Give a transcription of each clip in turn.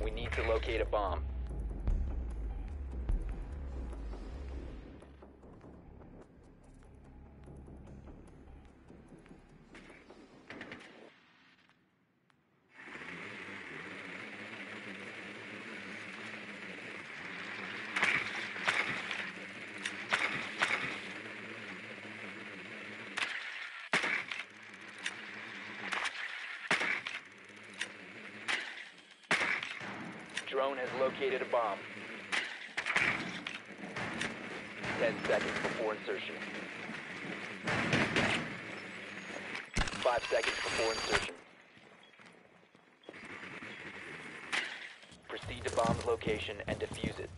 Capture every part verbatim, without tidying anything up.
We need to locate a bomb. Drone has located a bomb. Ten seconds before insertion. Five seconds before insertion. Proceed to bomb's location and defuse it.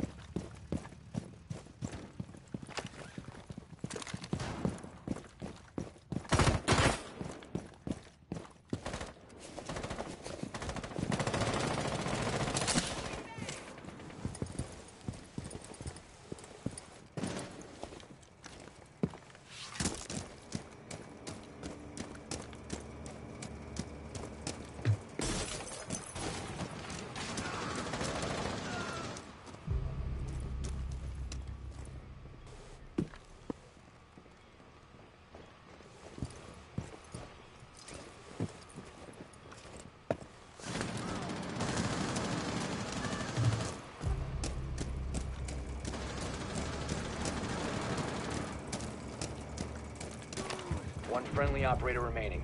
One friendly operator remaining.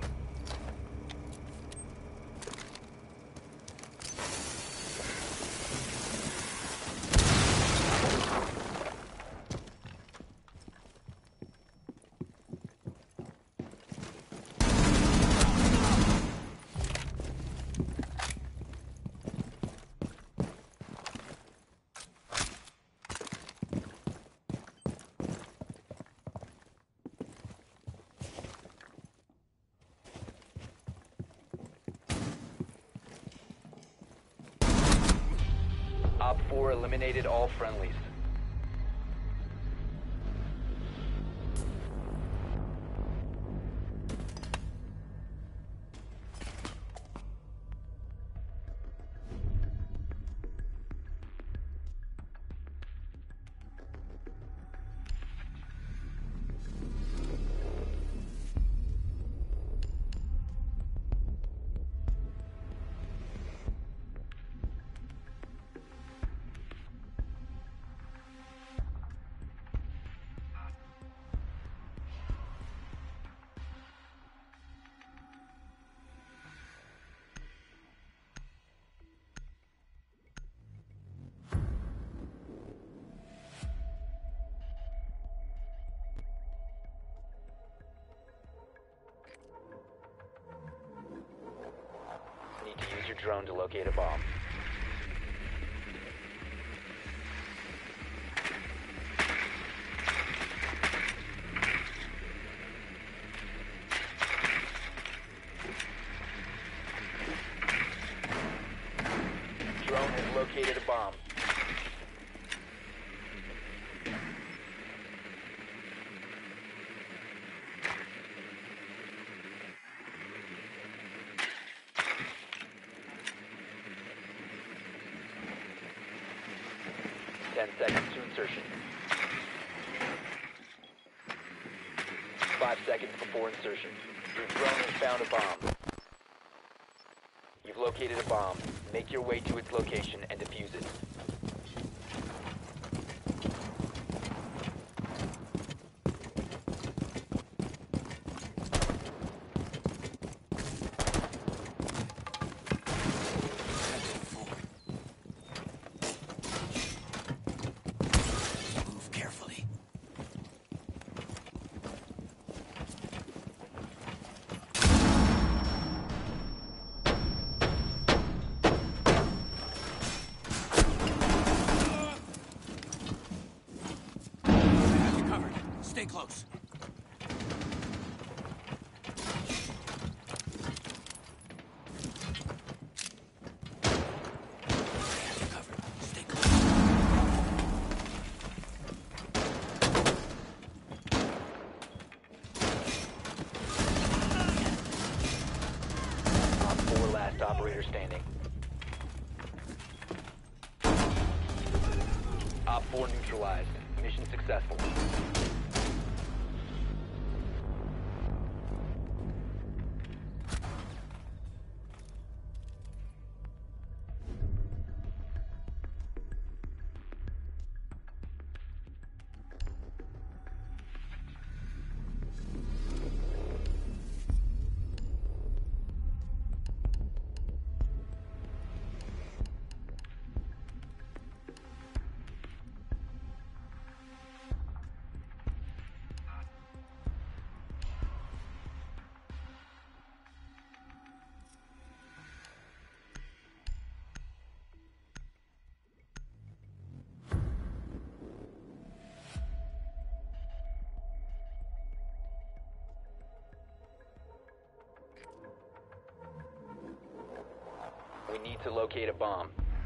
Op four eliminated all friendlies. Need to use your drone to locate a bomb. Drone has located a bomb. Ten seconds to insertion. Five seconds before insertion. Your drone has found a bomb. You've located a bomb. Make your way to its location and defuse it. Stay close. Cover. Stay close. Op four last operator standing. Op four neutralized. Mission successful. We need to locate a bomb.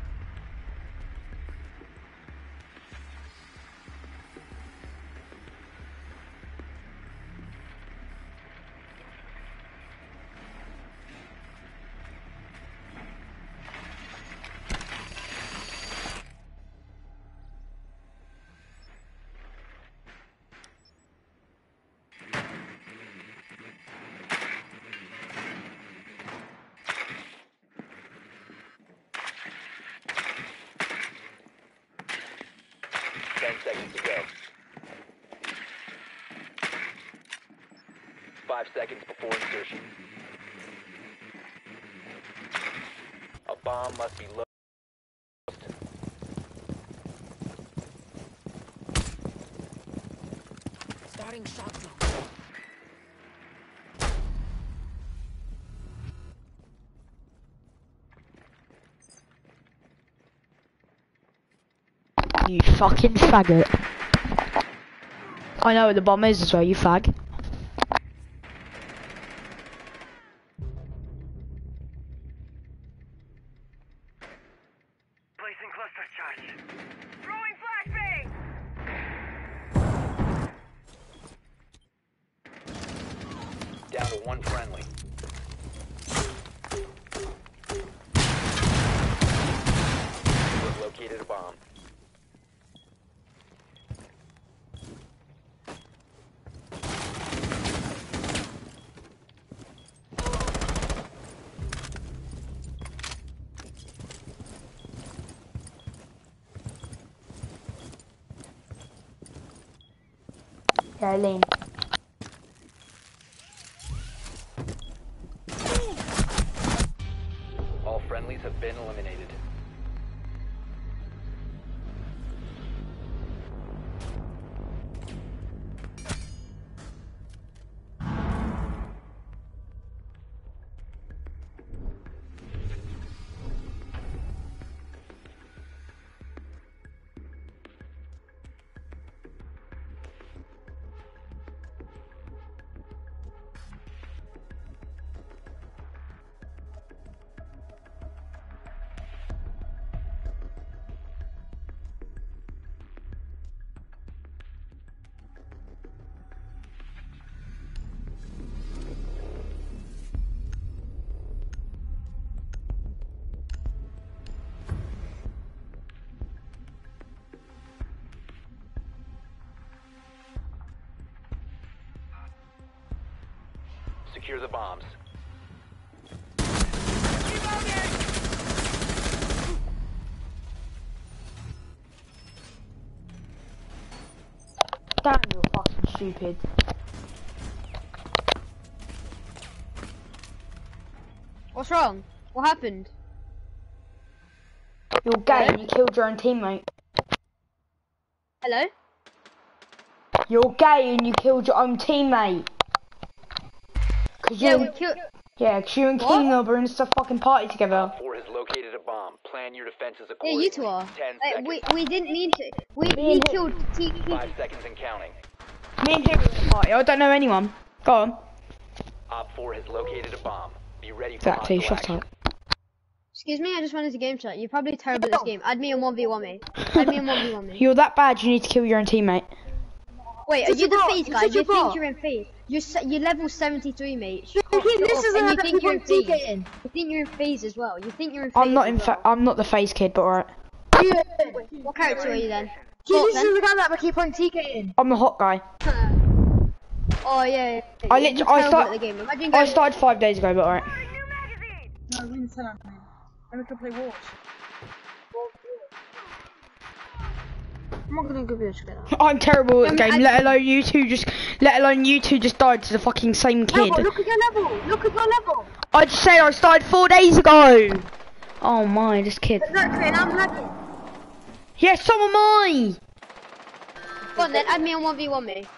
Ten seconds to go. Five seconds before insertion. A bomb must be located. Starting shot drone. You fucking faggot. I know where the bomb is as well, you fag. Placing cluster charge. Throwing flashbang! Down to one friendly. We've located a bomb. Yeah, lean. All friendlies have been eliminated. Secure the bombs. Damn, you're fucking stupid. What's wrong? What happened? You're gay and you killed your own teammate. Hello? You're gay and you killed your own teammate. Cause Yeah, you, we killed. yeah, cause you and What? King are in the fucking party together. Op four has located a bomb. Plan your defenses Yeah, accordingly. you two are. Ten Like, seconds. we we didn't mean to. We Me he and him. killed T. Five seconds and counting. Me and him are in the party. I don't know anyone. Go on. Op four has located a bomb. Be ready for Exactly. hostile Shut action. up. Excuse me, I just went into game chat. You're probably terrible at this game. Add me in one v one me. Add me in one v one me. You're that bad. You need to kill your own teammate. Wait, are Such you a the bot, phase you're guy? such a You think bot. you're in phase? You're se you're level seventy-three, mate. Shut This up, is and you another think you're in people phase. TKing. You think you're in phase as well. You think you're in phase I'm not as in. Fa well. I'm not the face kid, but alright. What character are you then? Thought this is the guy that I keep on TKing. I'm the hot guy. then? Oh yeah. yeah, yeah. I You're literally, I terrible start, at the game. Imagine I going- started five days ago, but alright. New magazine. No, we didn't tell him. Then we can play Wars. I'm not gonna give you a skin. I'm terrible at the Um, game, I- let alone you two just, let alone you two just died to the fucking same kid. No, look at your level. Look at your level. I just said I started four days ago. Oh my, this kid. Exactly, and I'm lagging. Yes, so am I. Go on then, add me on one v one me.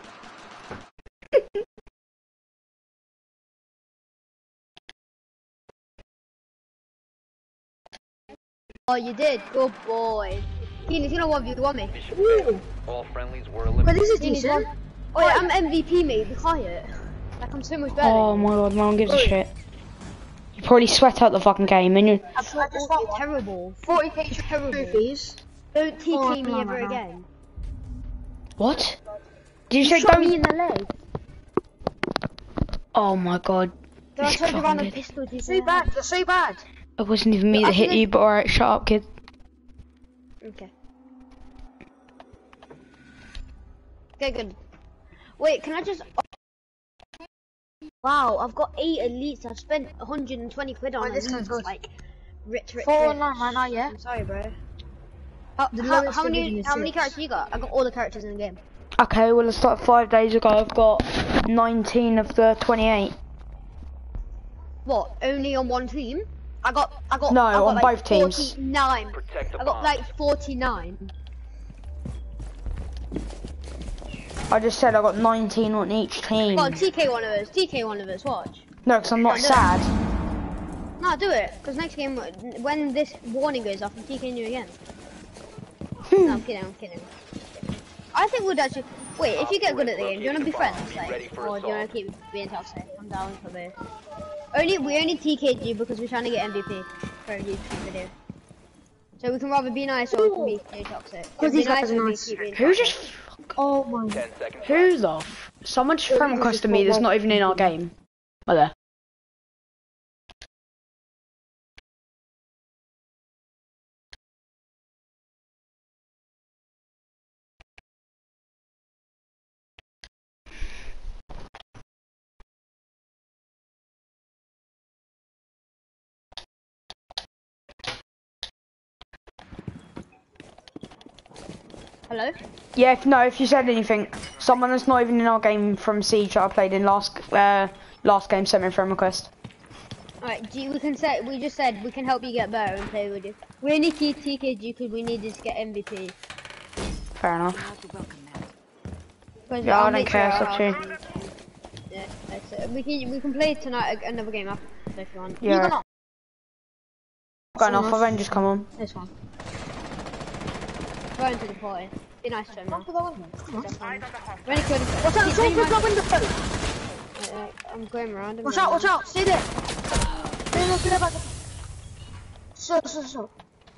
Oh, you did. Good boy. Keen, he's gonna one v one me. Mission failed. All friendlies were But eliminated. this is Keen, he's decent. one. Oh yeah, I'm M V P, mate. Be quiet. Like I'm so much better. Oh my god, no one gives a shit. You probably sweat out the fucking game, and you. I just You're got terrible. forty k Terrible. trophies. Don't T K Oh, me no, ever no, no. again. What? Did you You say shot me in don't? the leg. Oh my god. Then I This turned around fucking and kid. pistoled you. So bad, you're so bad. It wasn't even me I that hit think you, but alright, shut up, kid. Okay. Okay, good. Wait, can I just... Wow, I've got eight elites. I've spent one hundred twenty quid on Right, this guy's elites. good. Like, rich, rich, Four rich. online right now, yeah. I'm sorry, bro. How, The how, lowest how division many is how many six. characters you got? I got all the characters in the game. Okay, well, I started five days ago. I've got nineteen of the twenty-eight. What? Only on one team? I got I got No, I got on like both teams. forty-nine. Protect the I got bomb. like forty-nine. I just said I got nineteen on each team. Come on, T K one of us. T K one of us. Watch. No, because I'm not Can't do sad. No, do it. Because next game, when this warning goes off, I'm TKing you again. No, I'm kidding. I'm kidding. I think we'd actually. Wait, if you get good at the game, do you want to be friends? Like, or do you want to keep being toxic? I'm down for this. Only we only T K'd you because we're trying to get M V P for a YouTube video. So we can rather be nice or we can be stay toxic. Because Be these guys nice are or we nice. keep being Who toxic. just? Oh my. Ten seconds. Who the? F Someone just friend requested me that's not even in our game. Oh, there. Hello? Yeah, if, no, if you said anything, someone that's not even in our game from Siege that I played in last uh, last game sent me a friend request. Alright, G, we can say we just said we can help you get better and play with you. We only T K'd you because we needed to get M V P. Fair enough. Because Yeah, I I'll don't make care, sure it's up to you. I'll- Yeah, that's it. We can we can play tonight a- another game after if you want. Yeah. You gonna? Got enough, I've only just come on. This one. Go into the party. Be nice to him now. Ready, good. Watch out, someone put that window. Wait, wait, I'm going around him. Watch now. out, watch out, stay there. Stay there, stay there, back. So, so, so.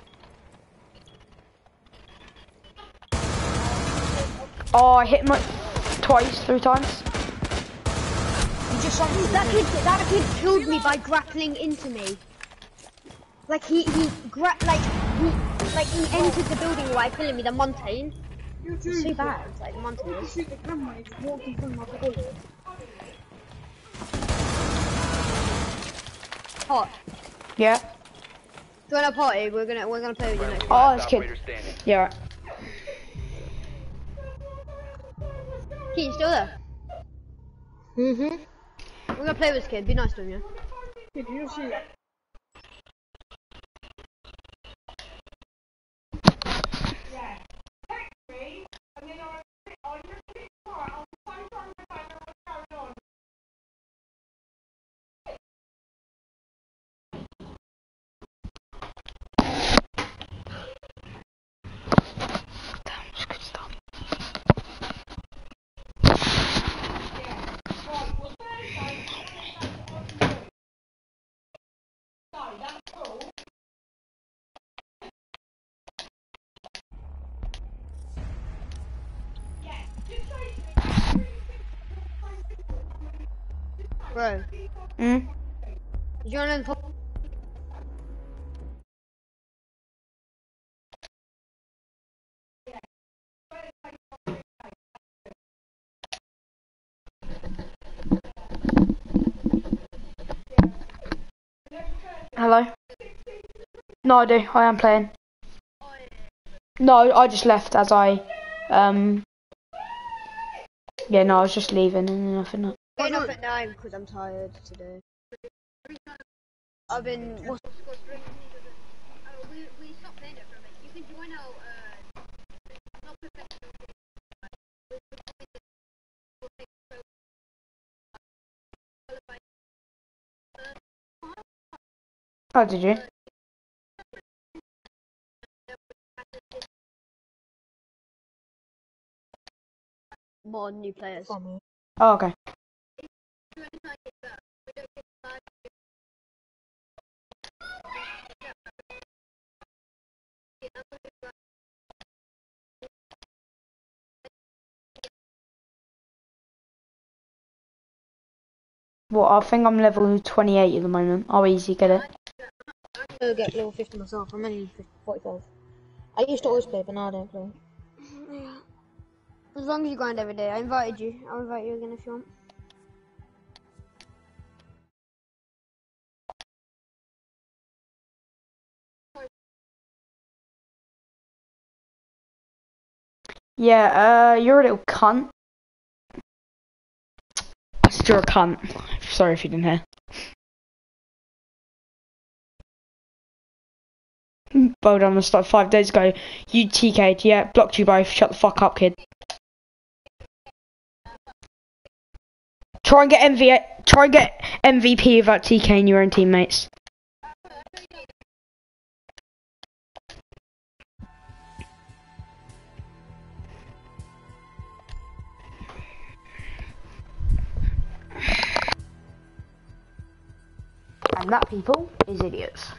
Oh, I hit him like twice, three times. You just shot me. That kid, that kid killed me by grappling into me. Like he, he gra like he, like he entered the building while killing me. The Montaigne. It's so bad. It's like Montaigne. Shoot the camera, it's walking from my bullet. Hot. Yeah. Join our party. We're gonna, we're gonna play with you next. Oh, Last this kid. operator standing. Yeah. Right. Key, you still there? Mm-hmm. We're gonna play with this kid. Be nice to him, yeah. Did you see that? Bro, Mm. did you wanna talk? hello. No, I do. I am playing. No, I just left as I, um, yeah, no, I was just leaving and nothing. Else. Getting up at nine because I'm tired today. I've been. What's... Oh, did you? More new players. Oh, okay. Well, I think I'm level twenty-eight at the moment. I'll easy get it. I'll get level fifty myself. I'm only forty-five. I used to always play, but now I don't play. Yeah. As long as you grind every day. I invited you. I'll invite you again if you want. Yeah, uh, you're a little cunt. I said you're a cunt. Sorry if you didn't hear. Bold on the start five days ago. You T K'd, yeah, blocked you both. Shut the fuck up, kid. Try and get M V. Try and get M V P without TKing your own teammates. And that, people, is idiots.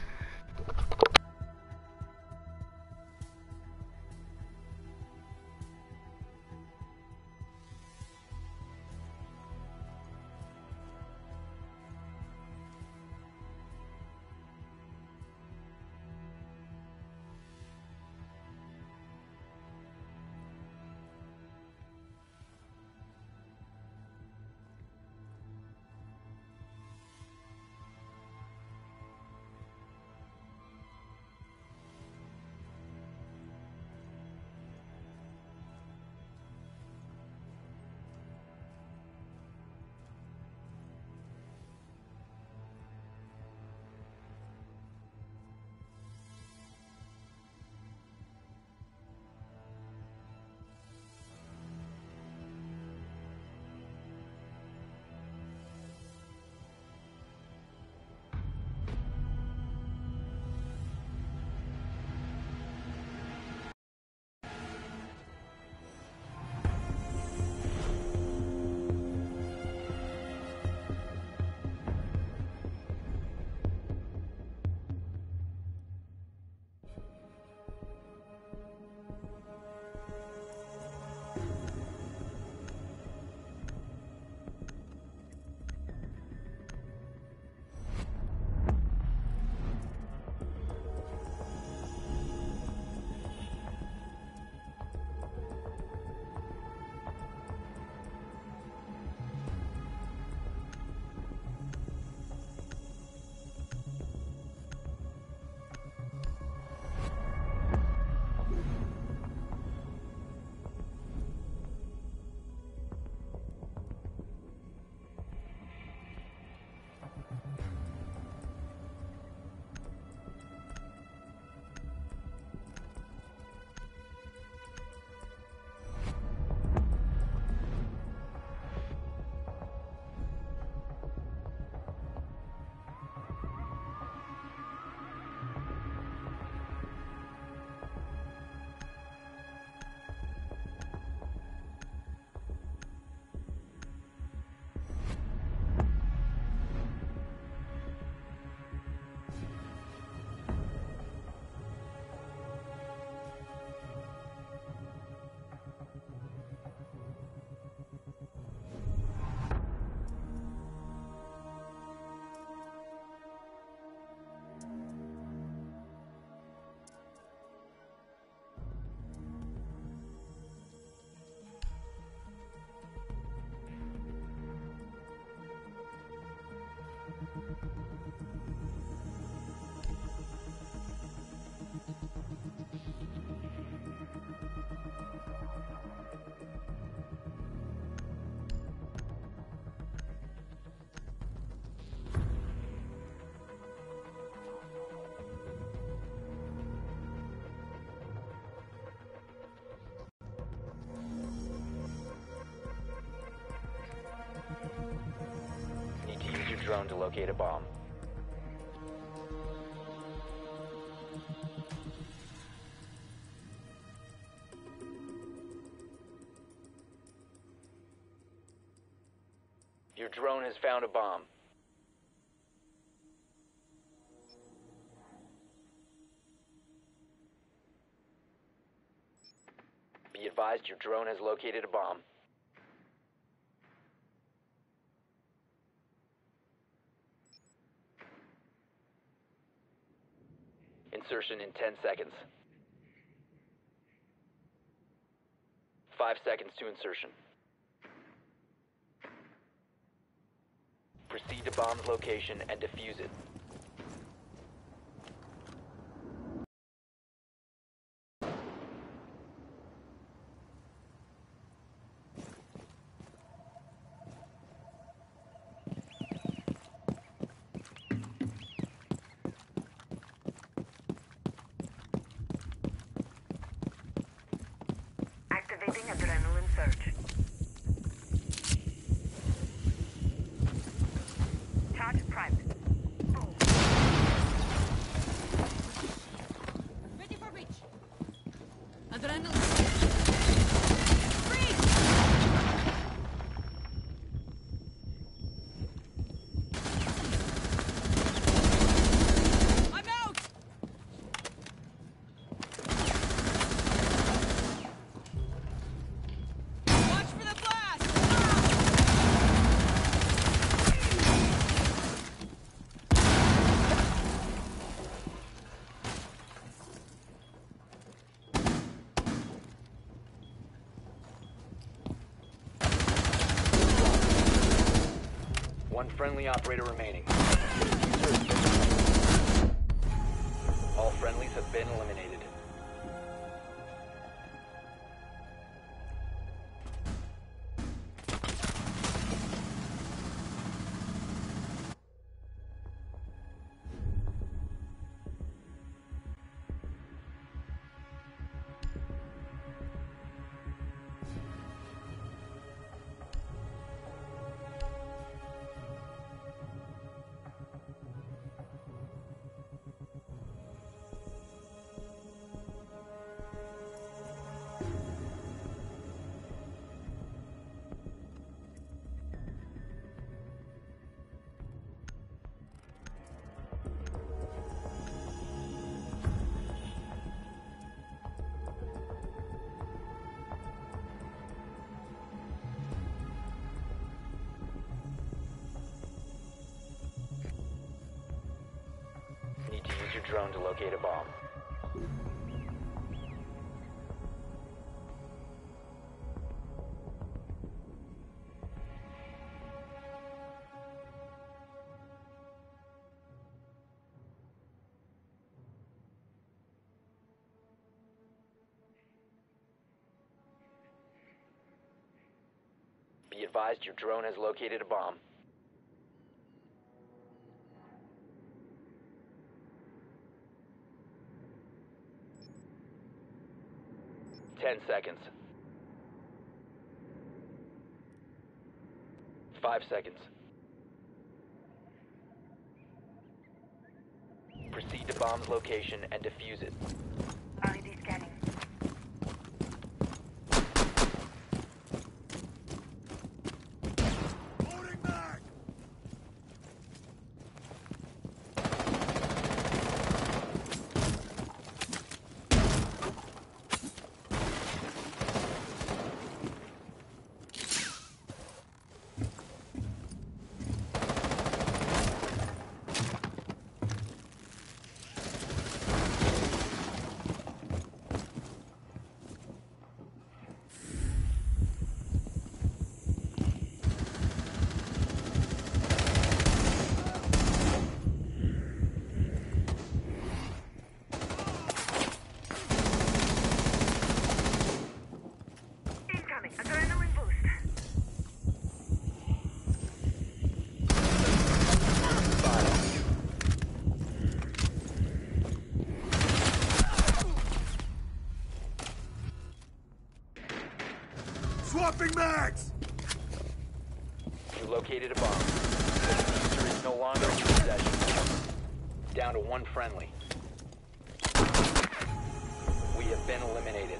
drone to locate a bomb. Your drone has found a bomb. Be advised, your drone has located a bomb. Insertion in ten seconds. Five seconds to insertion. Proceed to bomb's location and defuse it. Activating adrenaline surge. Charge primed. Ready for reach. Adrenaline. Freeze! I'm out! Watch for the blast! One friendly operator remaining. All friendlies have been eliminated. Need to use your drone to locate a bomb. Be advised, your drone has located a bomb. Ten seconds. Five seconds. Proceed to bomb's location and defuse it. R E D scanning. Incoming. Adrenaline boost. Swapping mags! You located a bomb. The diffuser is no longer in possession. Down to one friendly. We have been eliminated.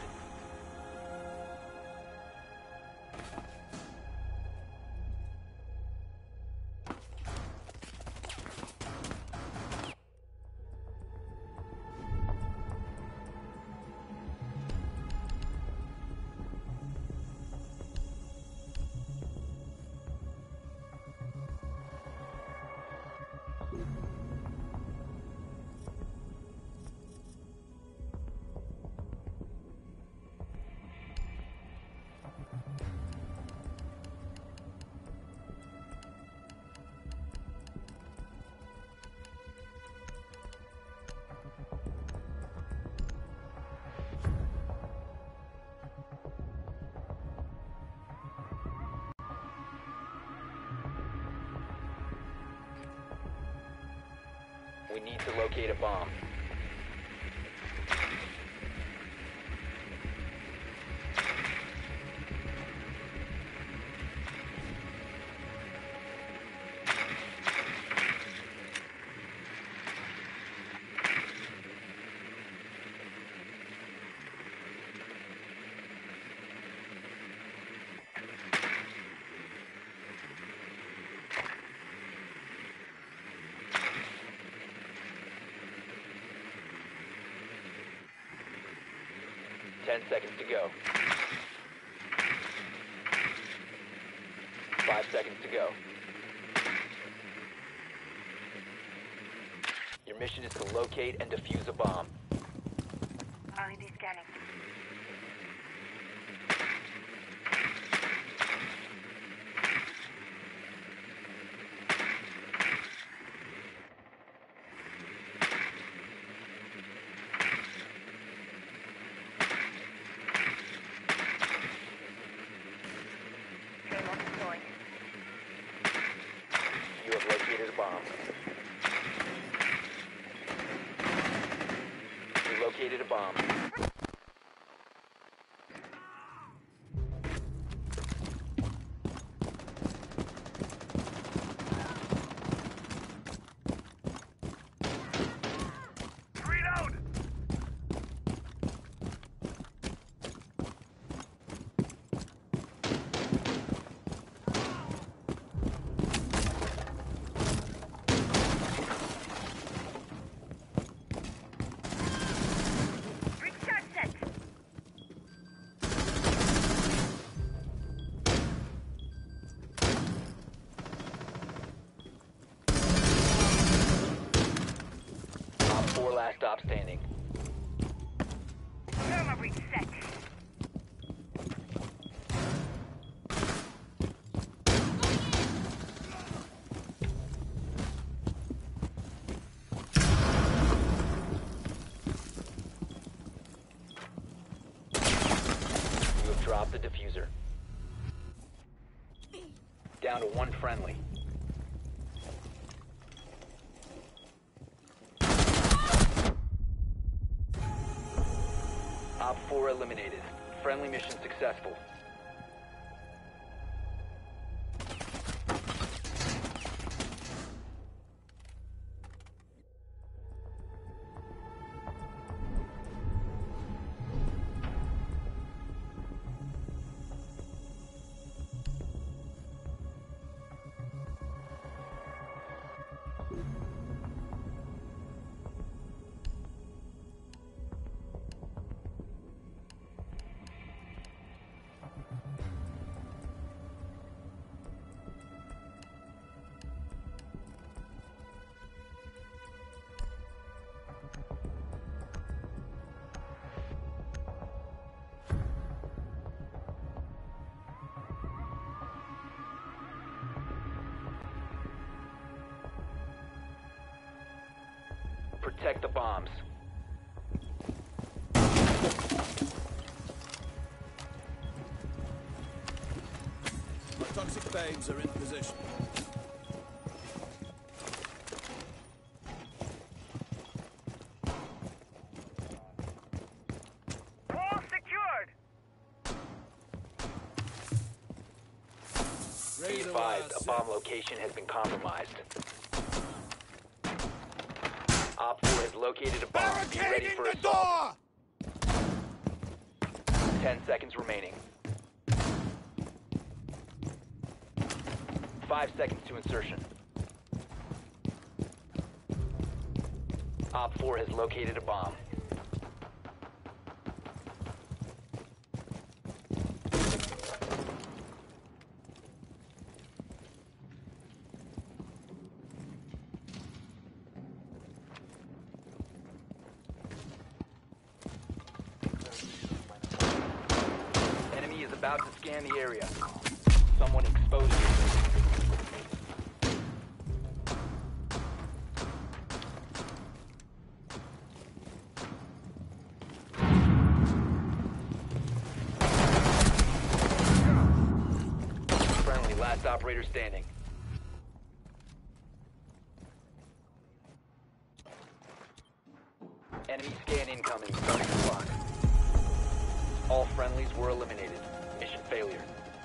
We need to locate a bomb. Ten seconds to go. Five seconds to go. Your mission is to locate and defuse a bomb. L E D scanning. You have located a bomb. You located a bomb. Reload! Recharge set! Op four last stop standing. Thermal breach set. You have dropped the diffuser. Down to one friendly. Op four eliminated. Friendly mission successful. Protect the bombs. My toxic babes are in position. Wall secured! Be advised, a bomb location has been compromised. has located a bomb. Be ready Barricading for the assault. door! Ten seconds remaining. Five seconds to insertion. Op four has located a bomb. Enemy is about to scan the area. Someone exposed you. Friendly, last operator standing. Enemy scan incoming, starting the clock. All friendlies were eliminated. Mission failure.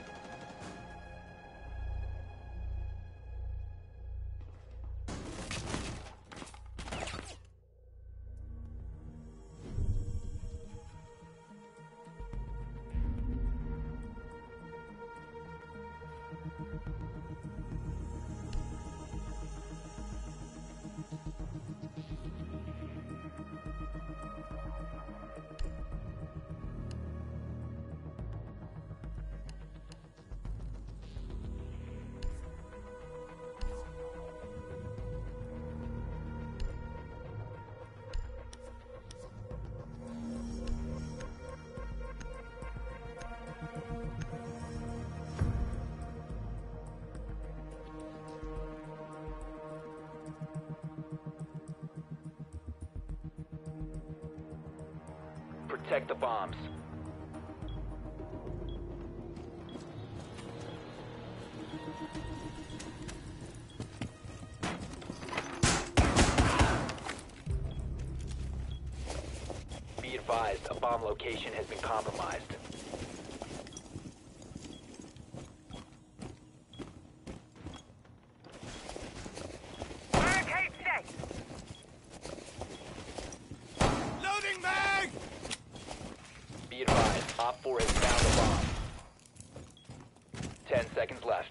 Protect the bombs. Be advised, a bomb location has been compromised. Barricade set. Loading mag! Be advised, Op four has found a bomb. Ten seconds left.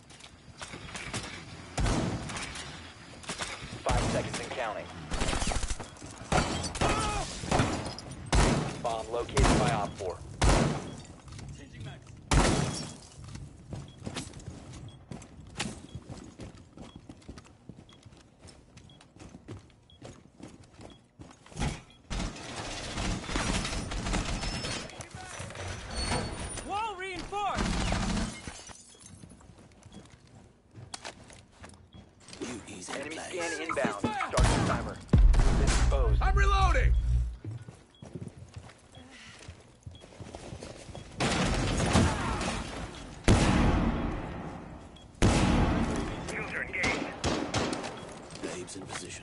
Five seconds and counting. Bomb located by Op four. Wall reinforced! Enemy scan inbound. Start the timer. Been exposed. I'm reloading! User engaged. Babes in position.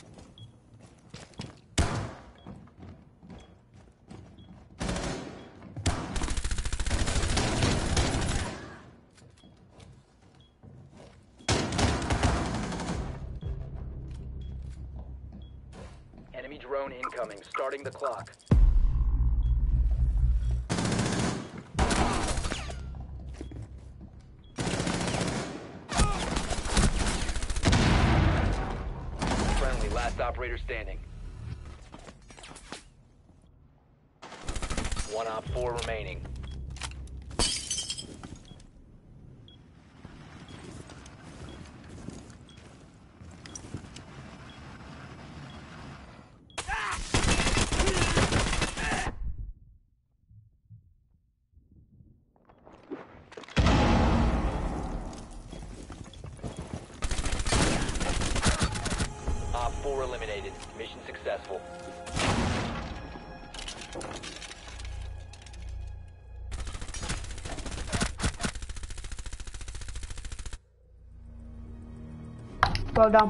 Enemy drone incoming. Starting the clock. Friendly, last operator standing. One Op four remaining. Op four eliminated. Mission successful. Well done.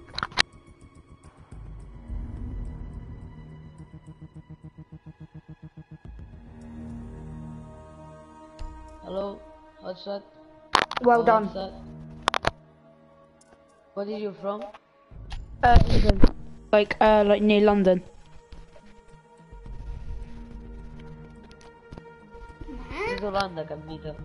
Hello, what's that? Well What's done. that? Where are you from? Uh, England. like uh like near London. Isolanda, capito?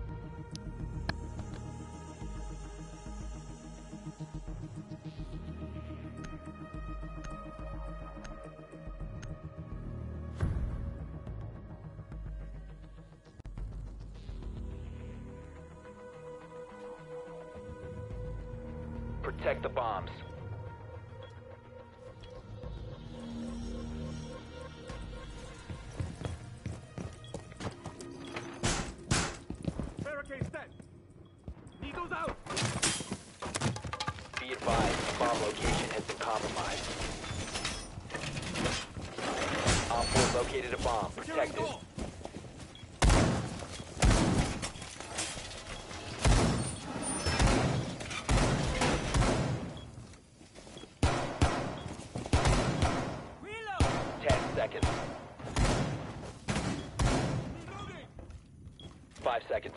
Protect the bombs. Barricade set. Needles out. Be advised, bomb location has been compromised. Op four located a bomb. Protect it. Reload. Ten seconds. Reloading. Five seconds.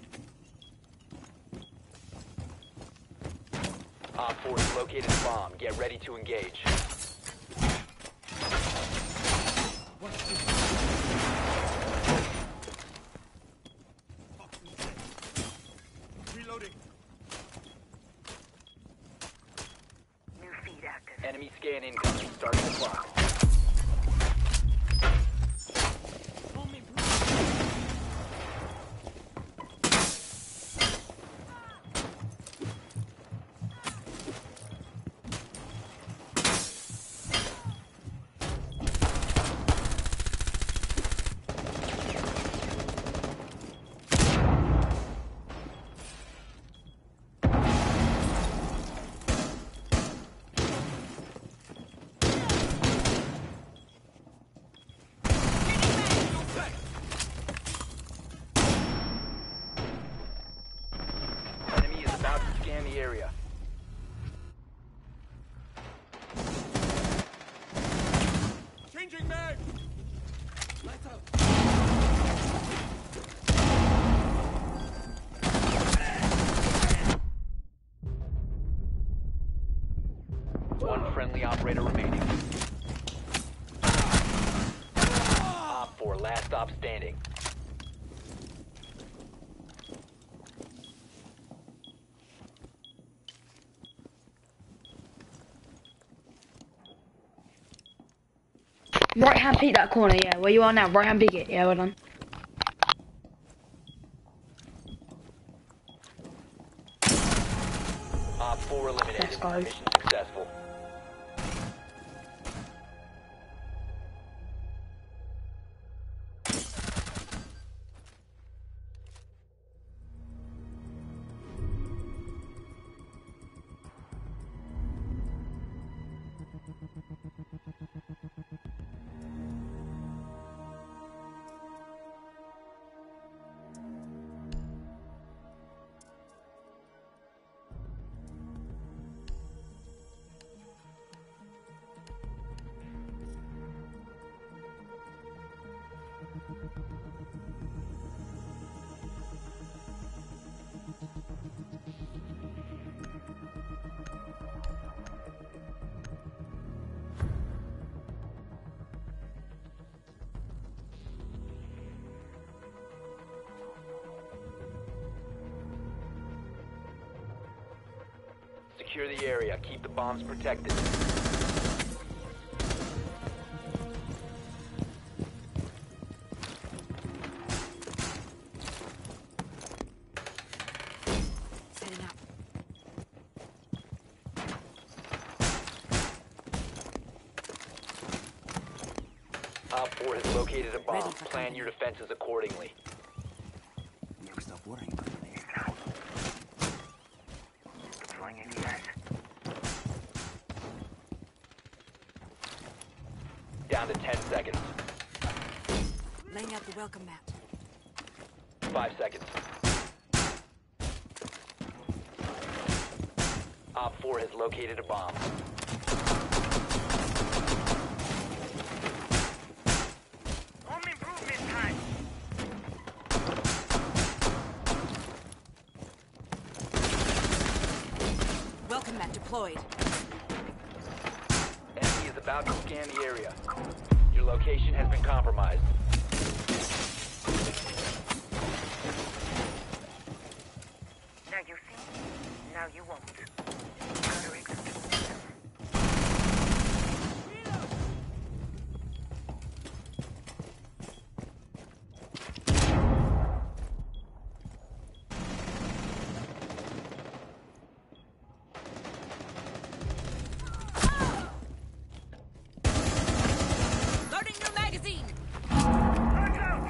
Op four has located a bomb. Get ready to engage. Reloading. New feed active. Enemy scan incoming. Start the clock. Enemy is about to scan the area. Changing mag. Lights out. One friendly operator remaining. Op four, last stop standing. Right hand peek that corner, yeah, where you are now. Right hand peek it, yeah, well done. Op four eliminated. Let's go. Mission successful. Secure the area. Keep the bombs protected. Setting up. Op four has located a bomb. Ready for Plan your defenses accordingly. Never stop worrying about money. Deploying A D S. Down to ten seconds. Laying out the welcome mat. Five seconds. Op four has located a bomb. Home improvement time. Welcome mat deployed. Enemy is about to scan the area. Your location has been compromised. Now you see, now you won't. Gotta execute them. Loading new magazine. Watch out!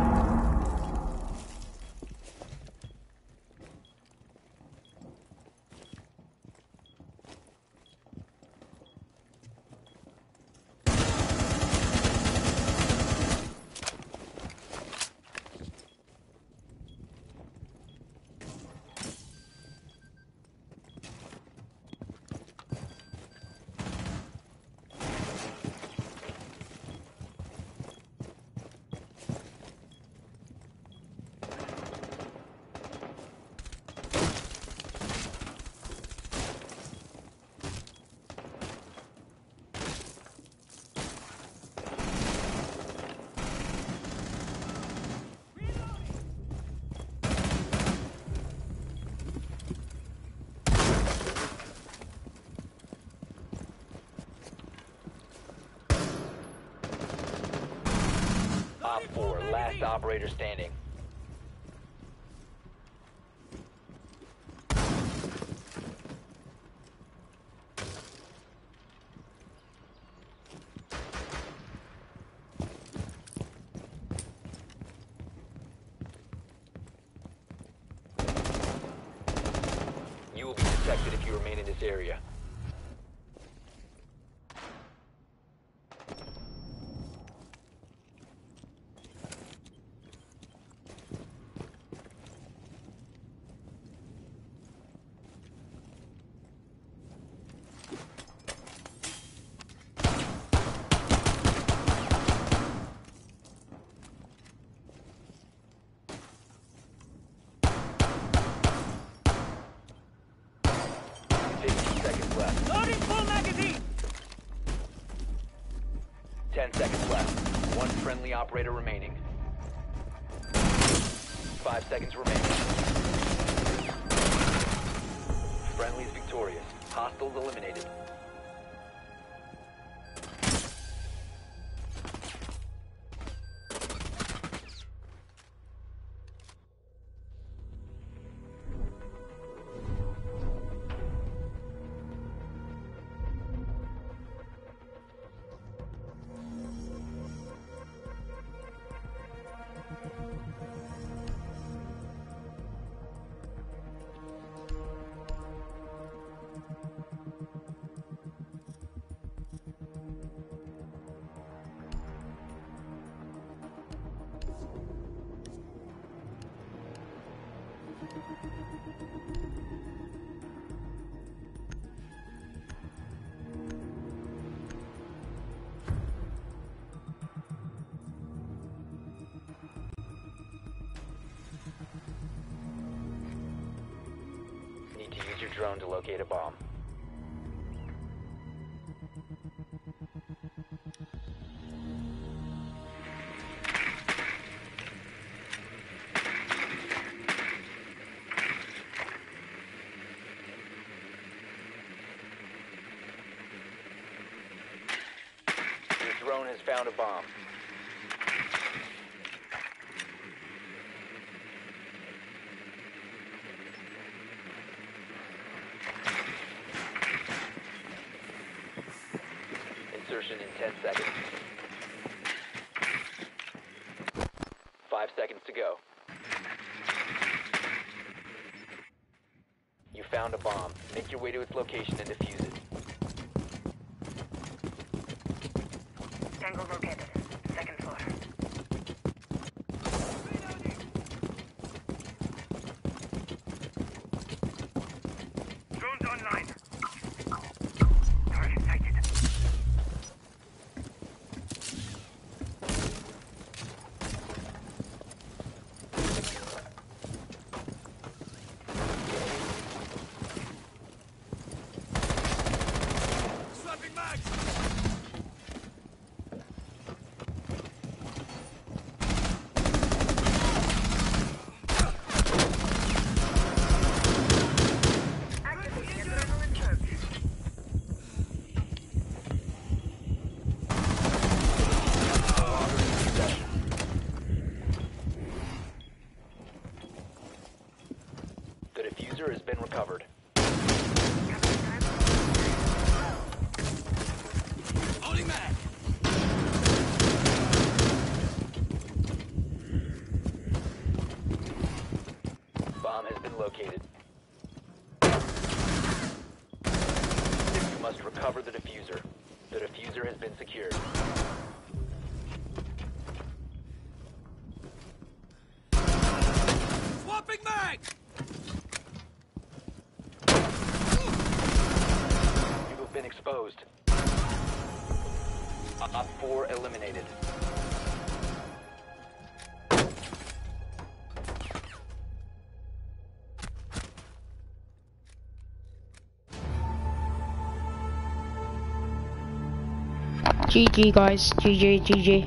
Op four, last operator standing. You will be detected if you remain in this area. fifteen seconds left. Loading full magazine. ten seconds left. One friendly operator remaining. Five seconds remaining. Friendly's victorious. Hostiles eliminated. Need to use your drone to locate a bomb. Your drone has found a bomb. Insertion in ten seconds. Five seconds to go. You found a bomb. Make your way to its location and defuse it. Tango located. Second floor. Drones online. Target sighted. diffuser has been recovered. Loading mag. Bomb has been located. You must recover the diffuser. The diffuser has been secured. Swapping mag. You have been exposed. Op four eliminated. G G guys, G G, G G.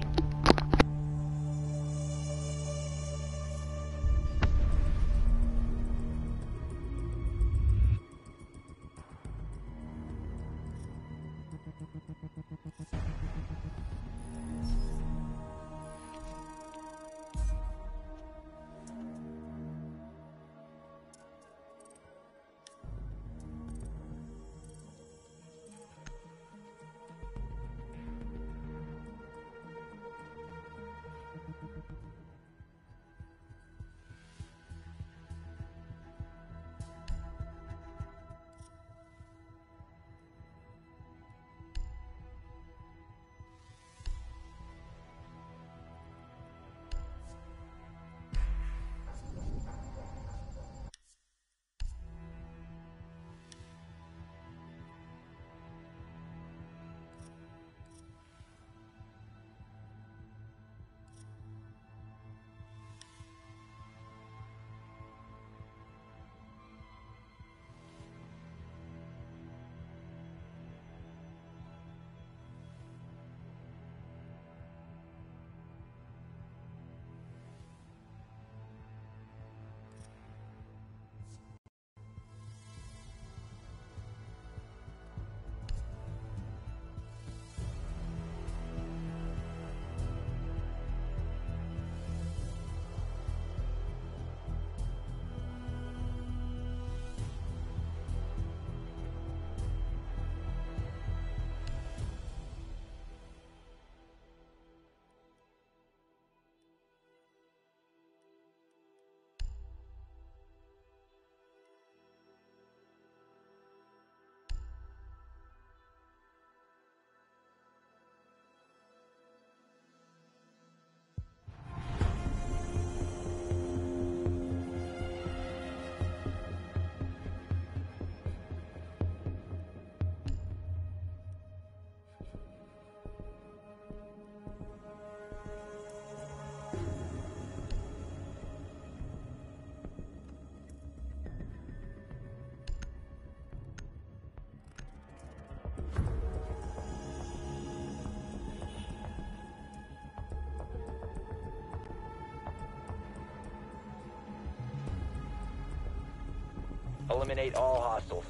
Eliminate all hostiles.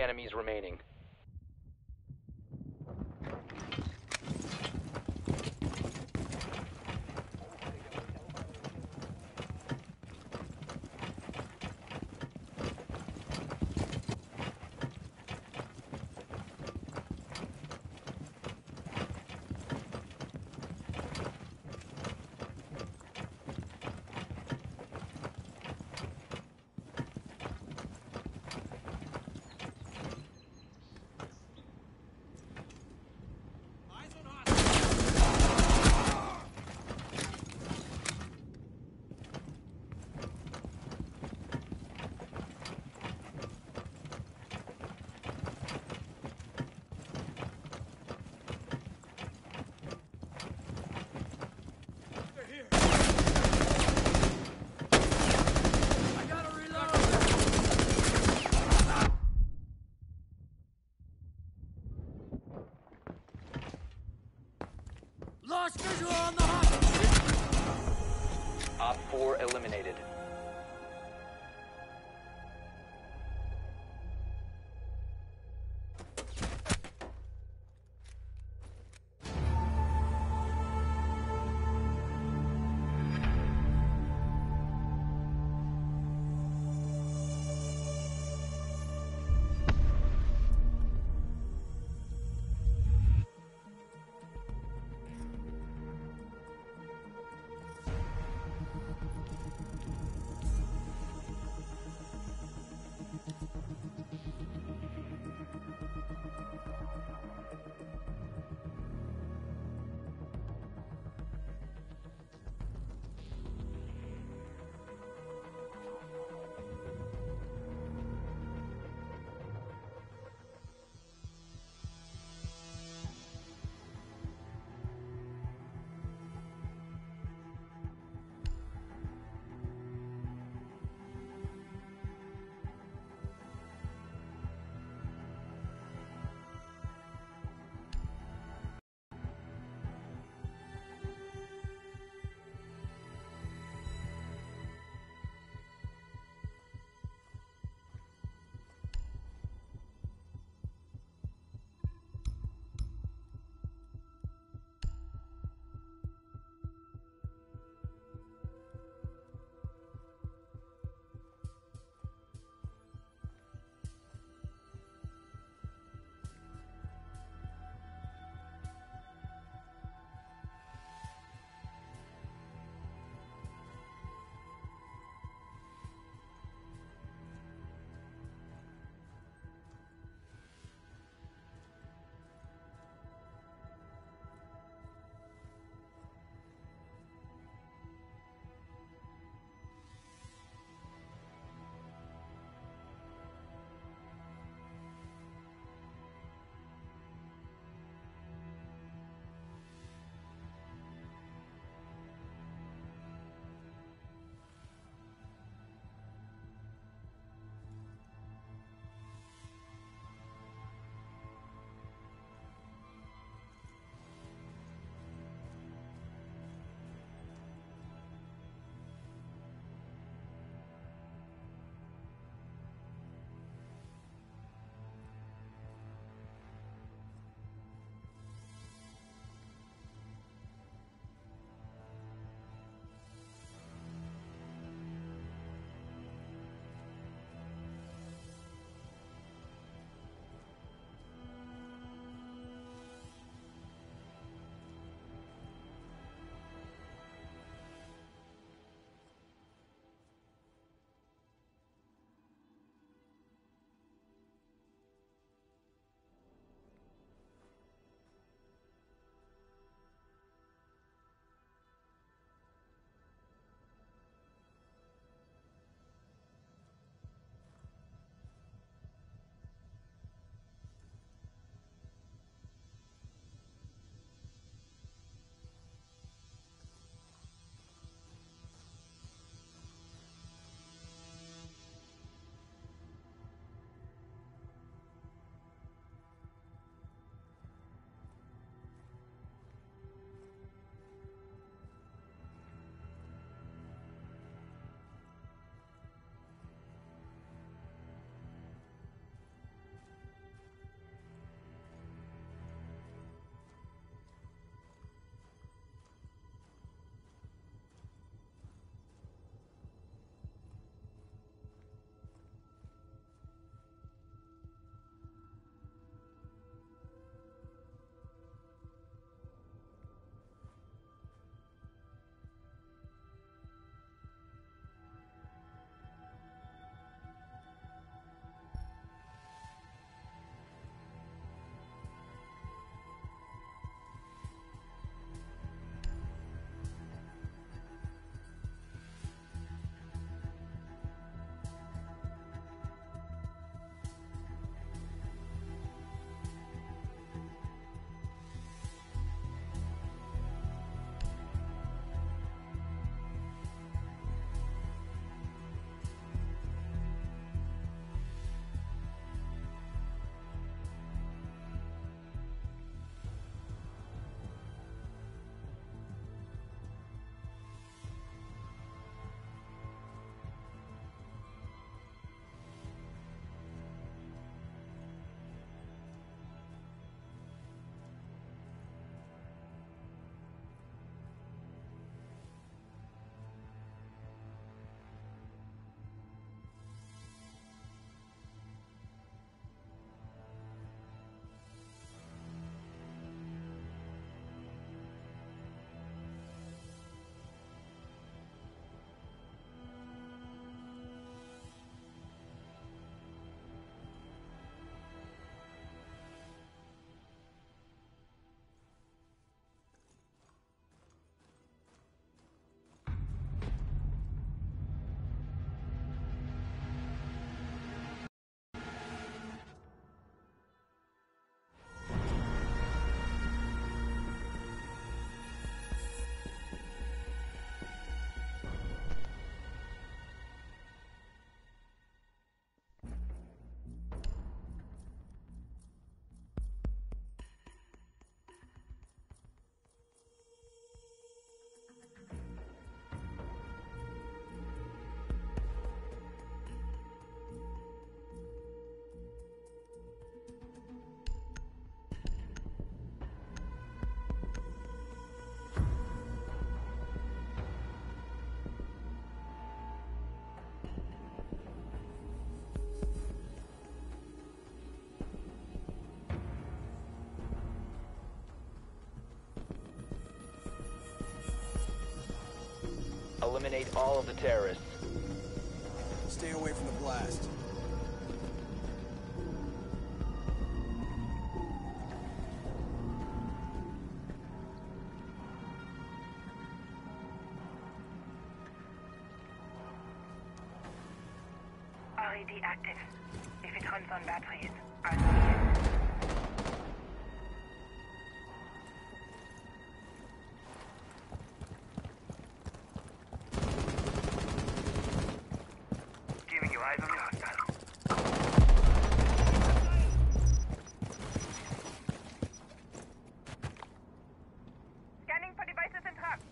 enemies remaining. Lost visual on the hostage. Op four eliminated. Eliminate all of the terrorists. Stay away from the blast. R E D active. If it runs on batteries, I'll see it. Giving you eyes on the hostile. Scanning for devices and traps.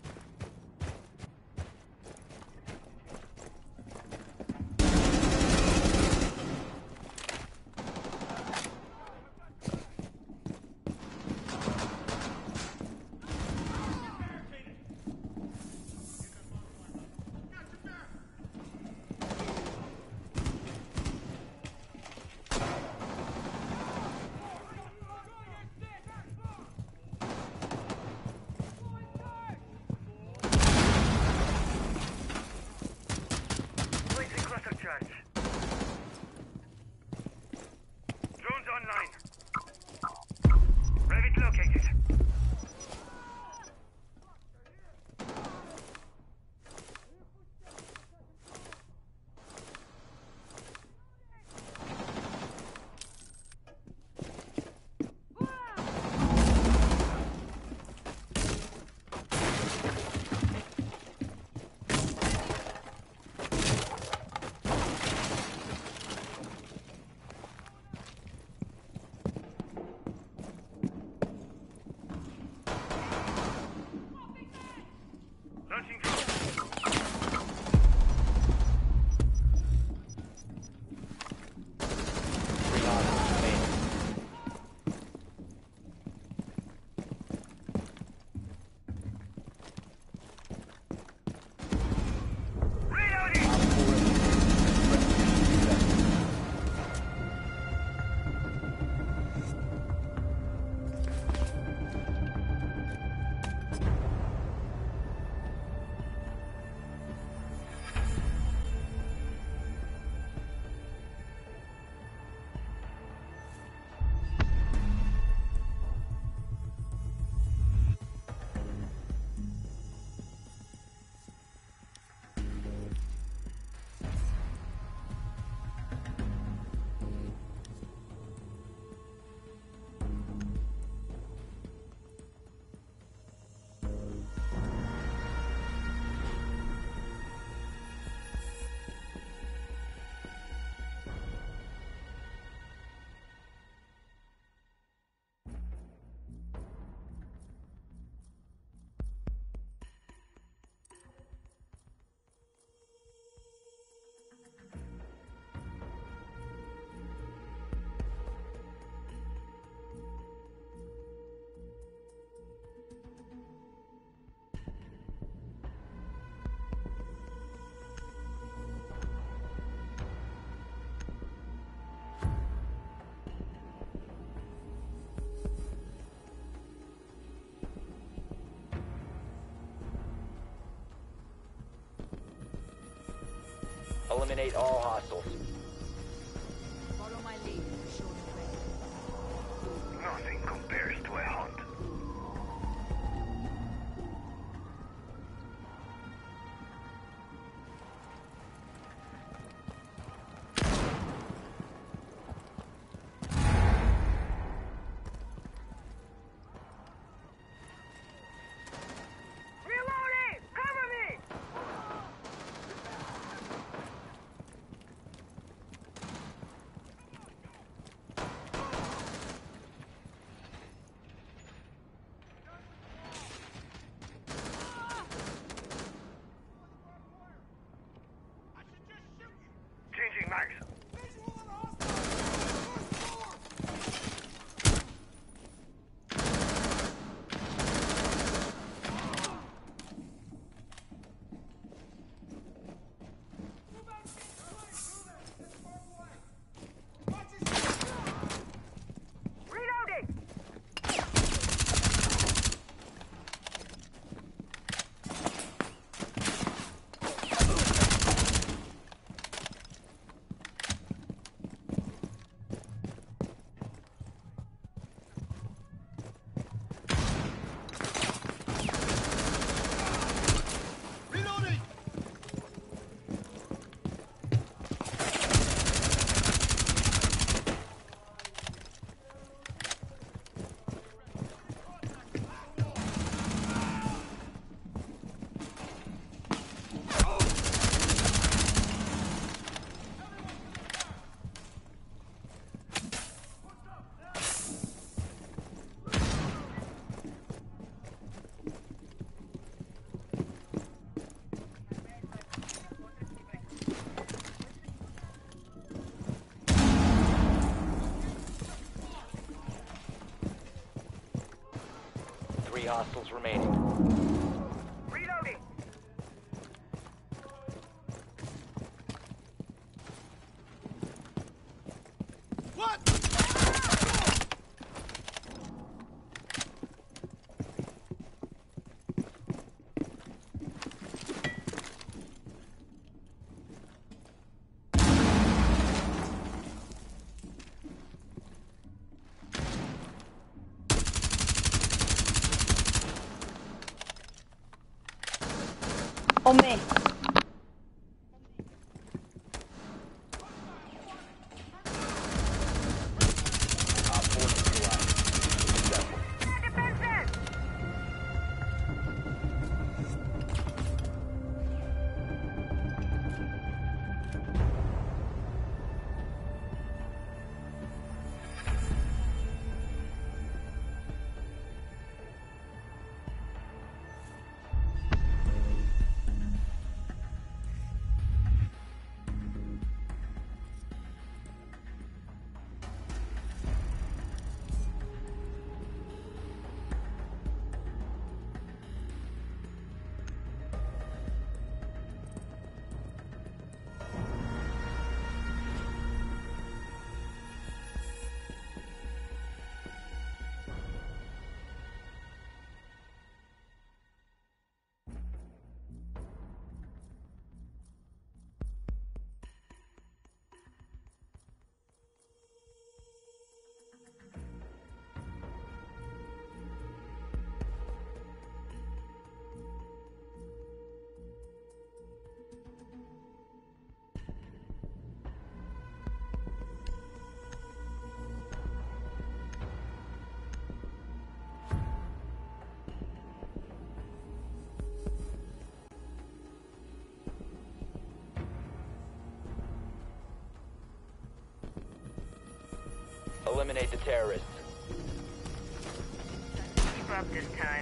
Placing cluster charge. Drones online. Revit located. Launching drone. Three hostiles remaining. Reloading! Eliminate all hostiles. Follow my lead. Show the way. Nothing compares to a hunt. Reloading! Cover me! hostiles remaining. Reloading. What? On me. Op four neutralized. Successful. Defenses. Eliminate the terrorists. Keep up this time.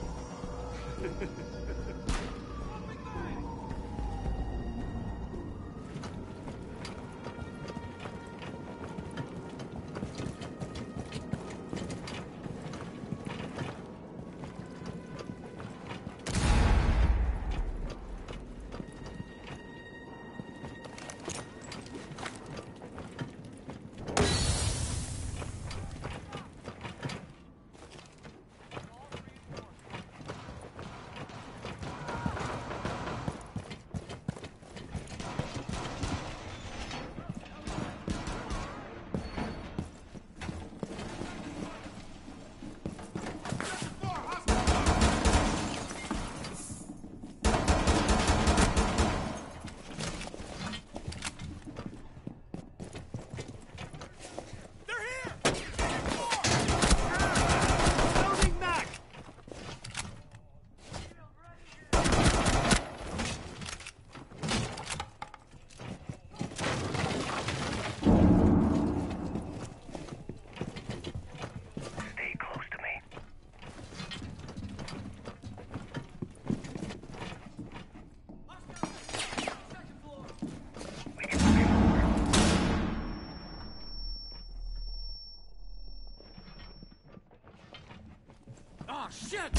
Shit!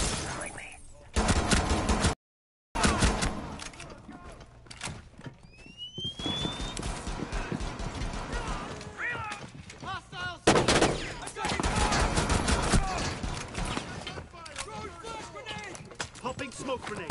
Popping smoke grenade.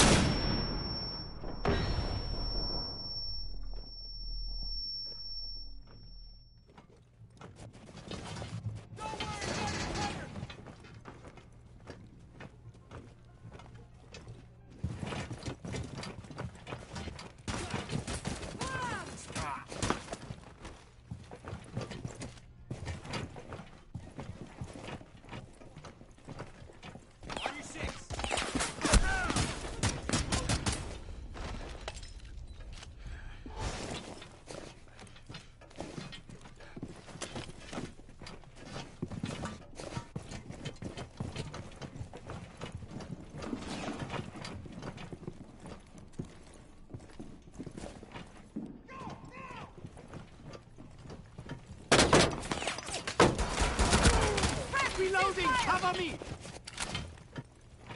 Reloading! Cover me!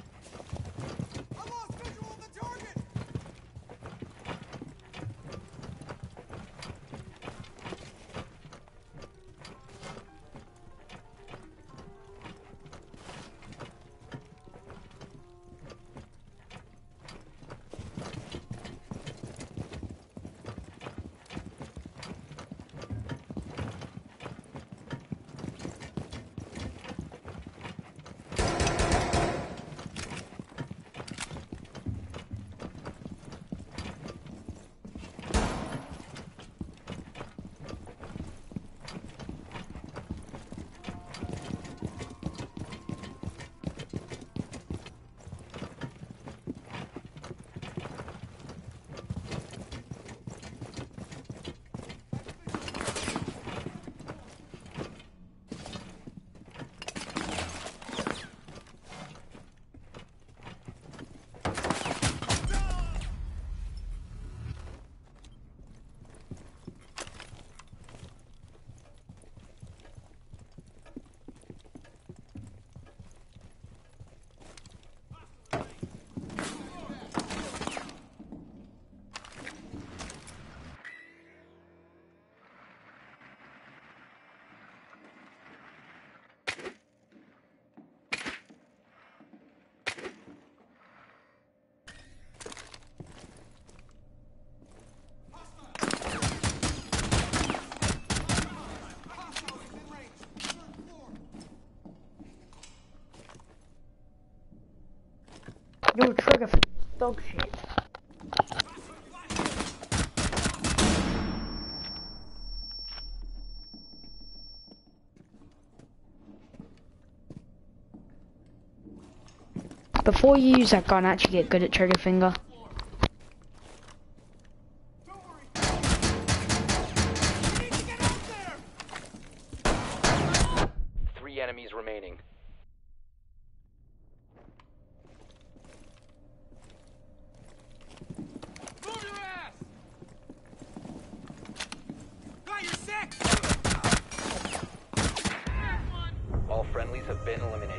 trigger dog shit. Before you use that gun, actually get good at trigger finger. Three enemies remaining. Move your ass! Got your six! All friendlies have been eliminated.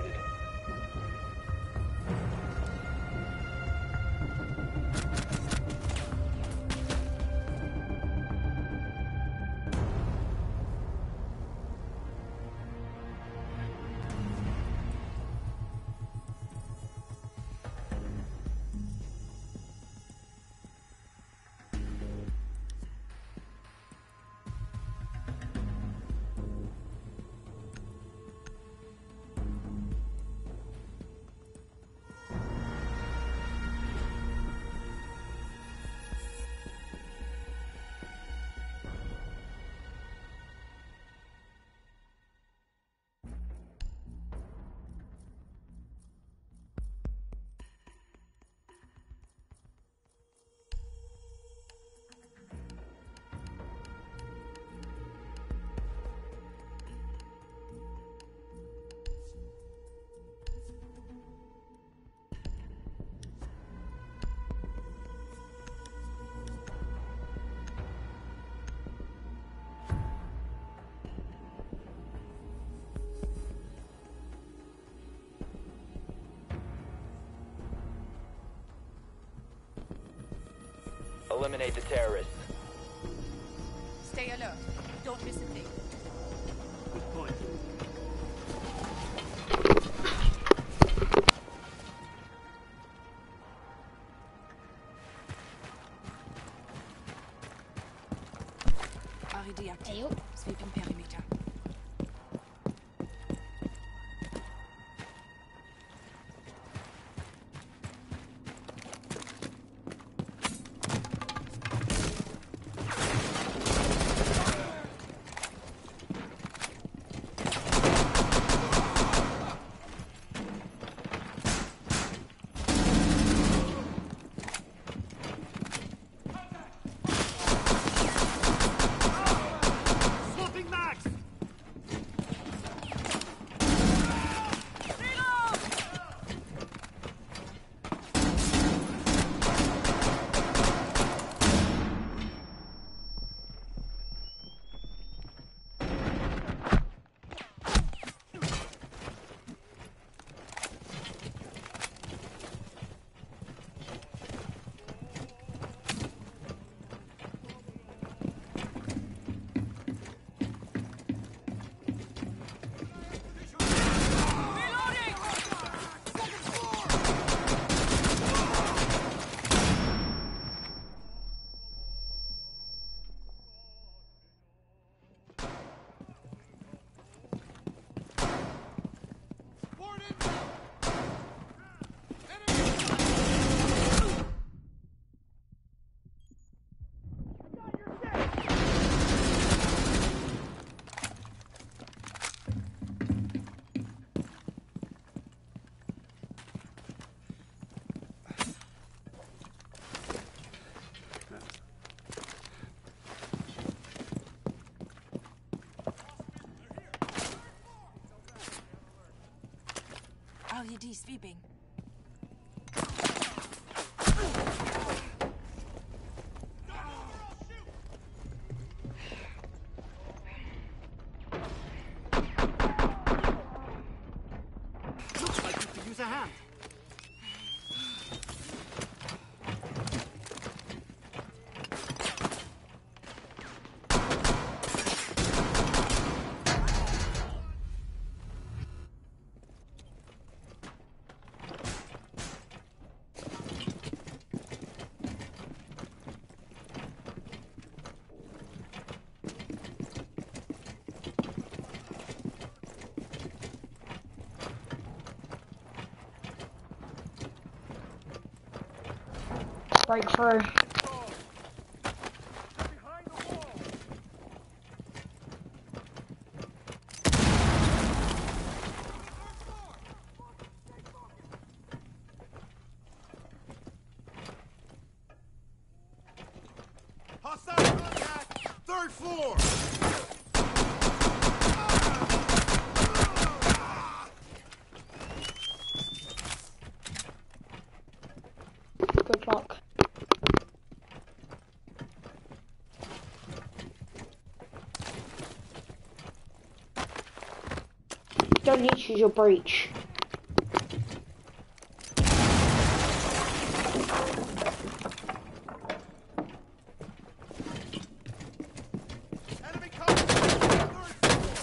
Eliminate the terrorists. Stay alert. Don't miss a thing. Good point. R E D active. Sweeping perimeter. Swapping max! R E D sweeping. Looks like you could use a hand. break through. Hostile contact! Third floor! Good luck. You don't need to use your breach. Enemy contact! Third floor!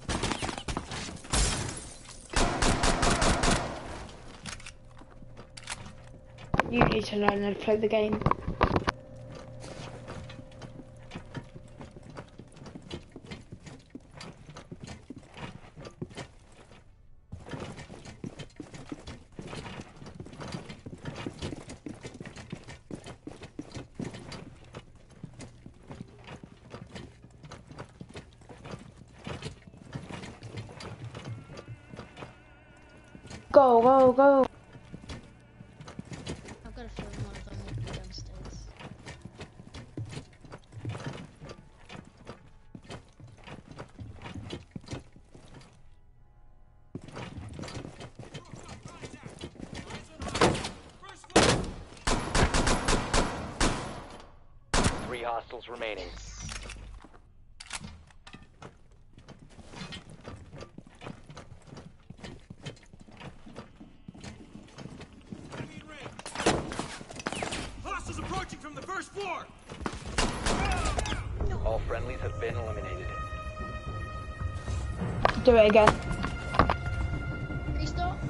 You need to learn how to play the game. Go, go, go. I've got a feeling one of them will be downstairs. Three hostiles remaining. Enemy in range! Hostiles approaching from the first floor! All friendlies have been eliminated. Do it again. Restart.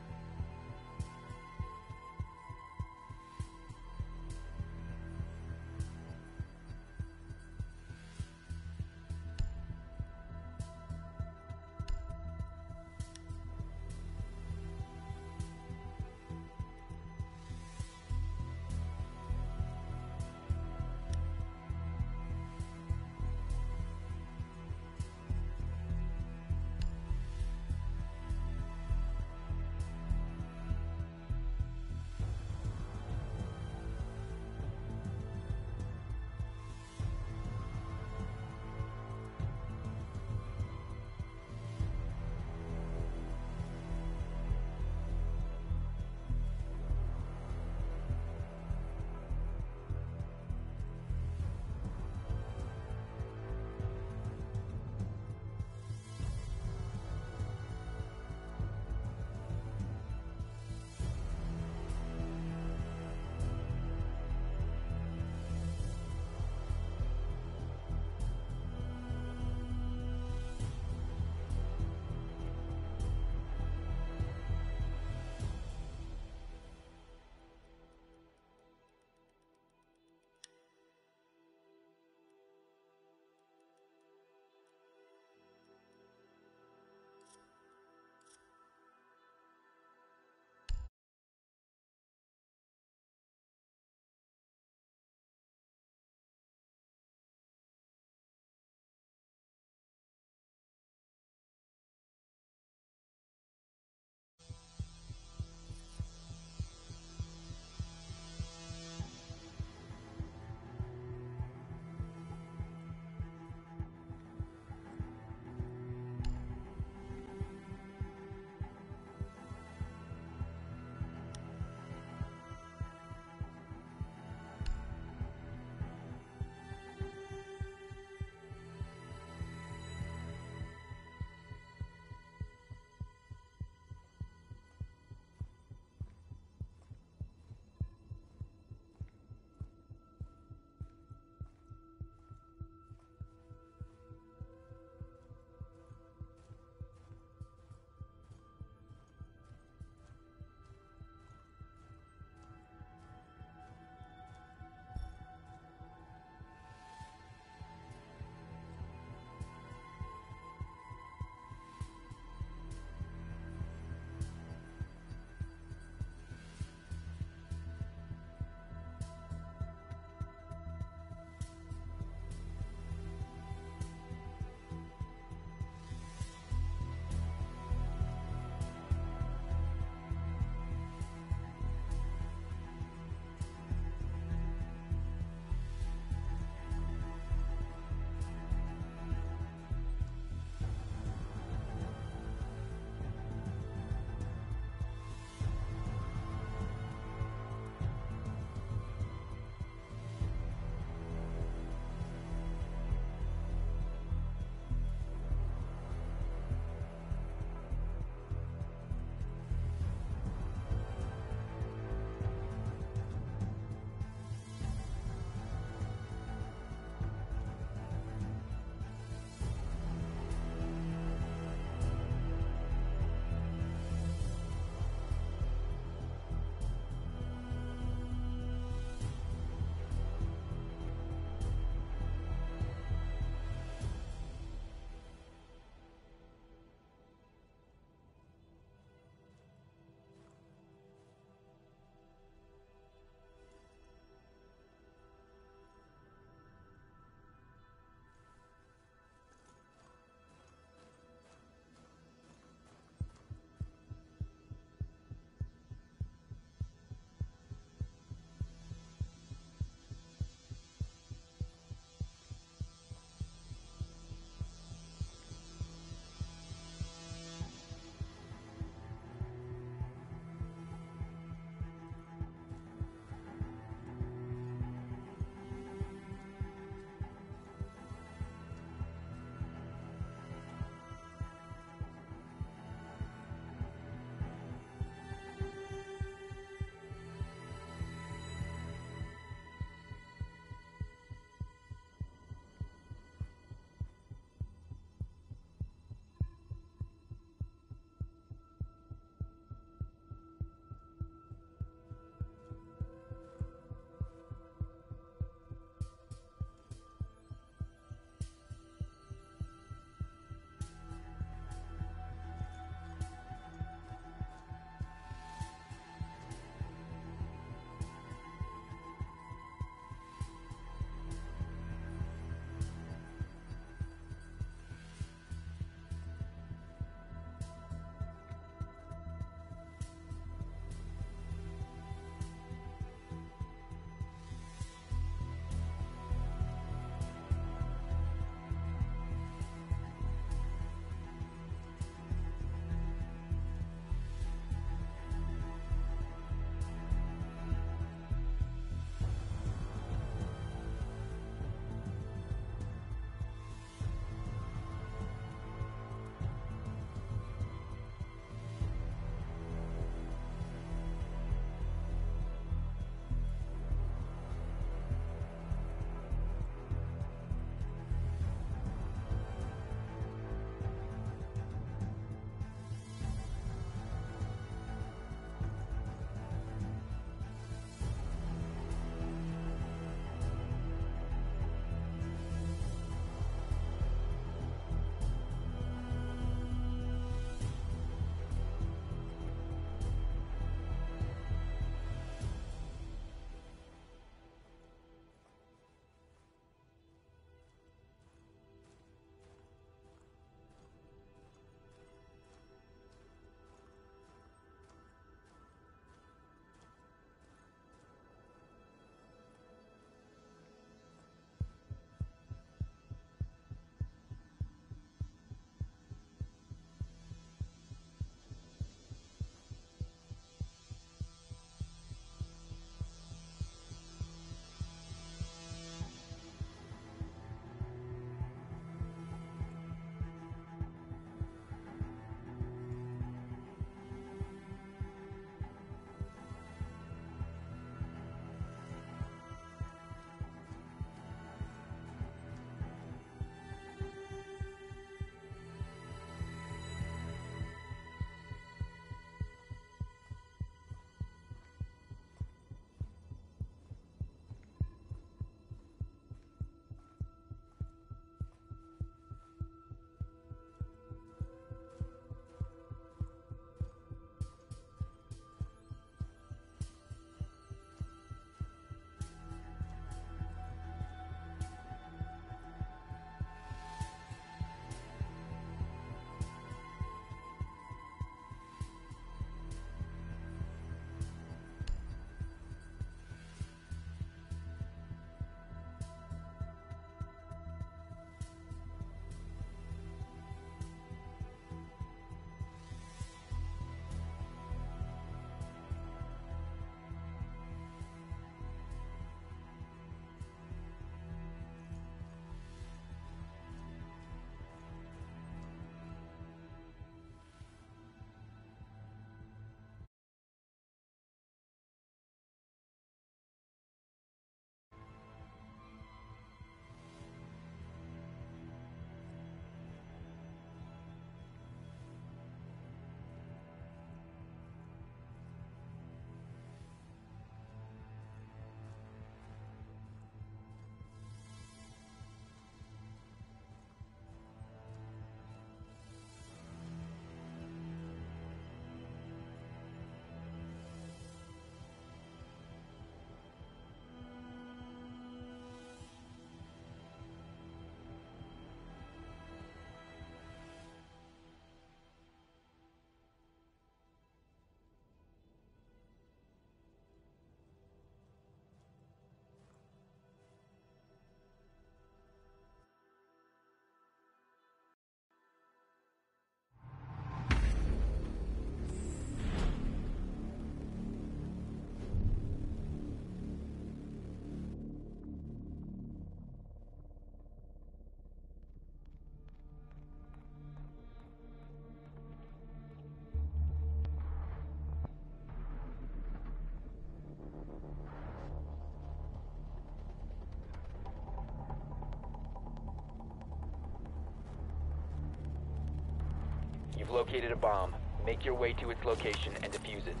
You've located a bomb. Make your way to its location and defuse it.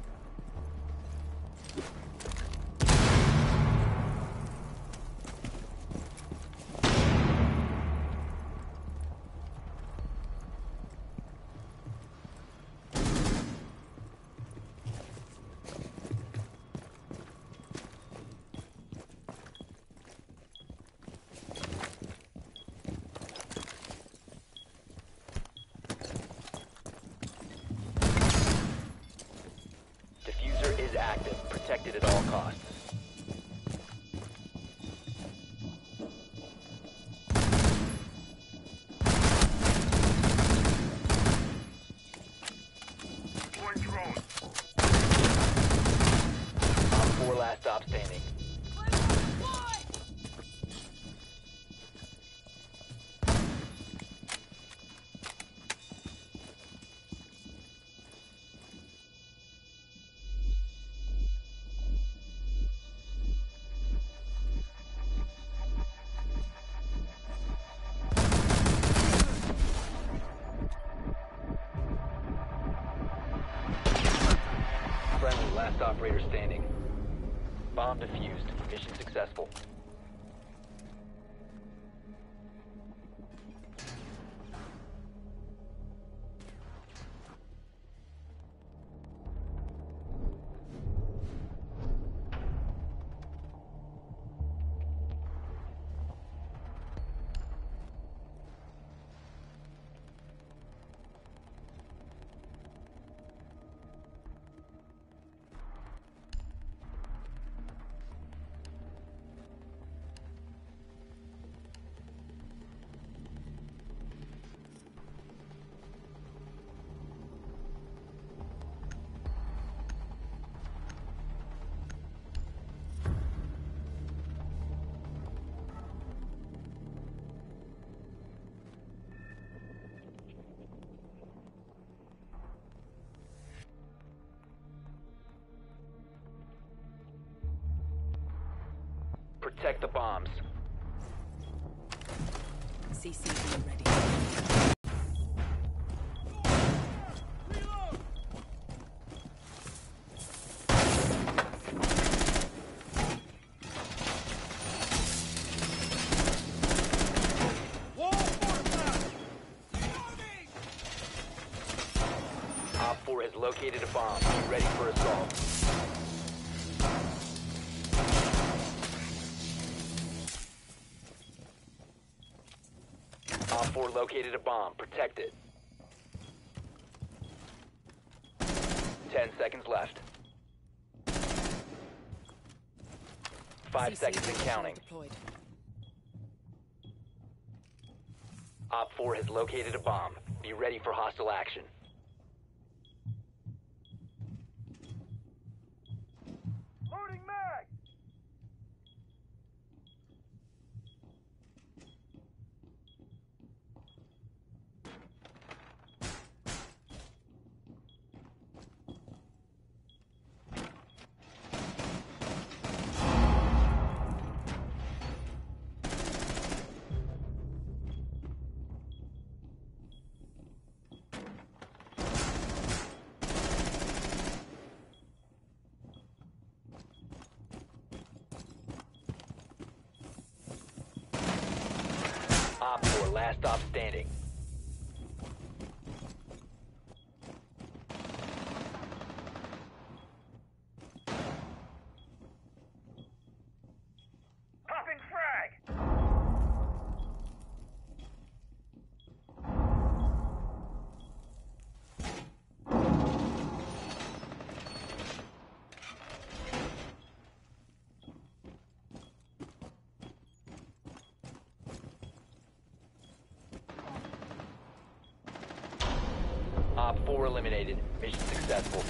Diffuser is active. Protected at all costs. One drone. Op four last stop standing. Friendly, last operator standing. Bomb defused. Mission successful. Protect the bombs. C C T ready. Wall fortified! Op four has located a bomb. Be ready for assault. Op four located a bomb. Protect it. Ten seconds left. Five seconds and counting. Deployed. Op four has located a bomb. Be ready for hostile action. Loading mag! Op four last stop standing. Popping frag! Op four eliminated. Mission successful.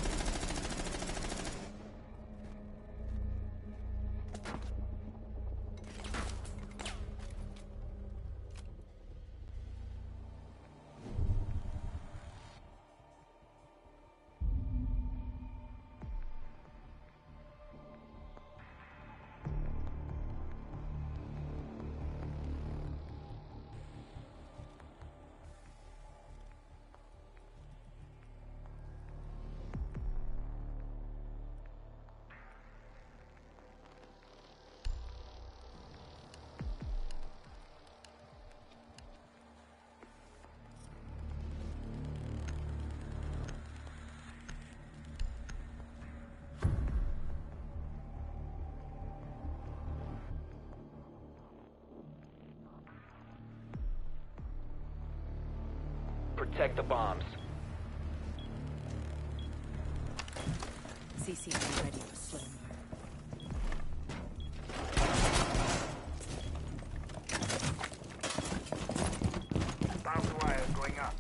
protect the bombs. C C T ready for slow. Bomb wire going up.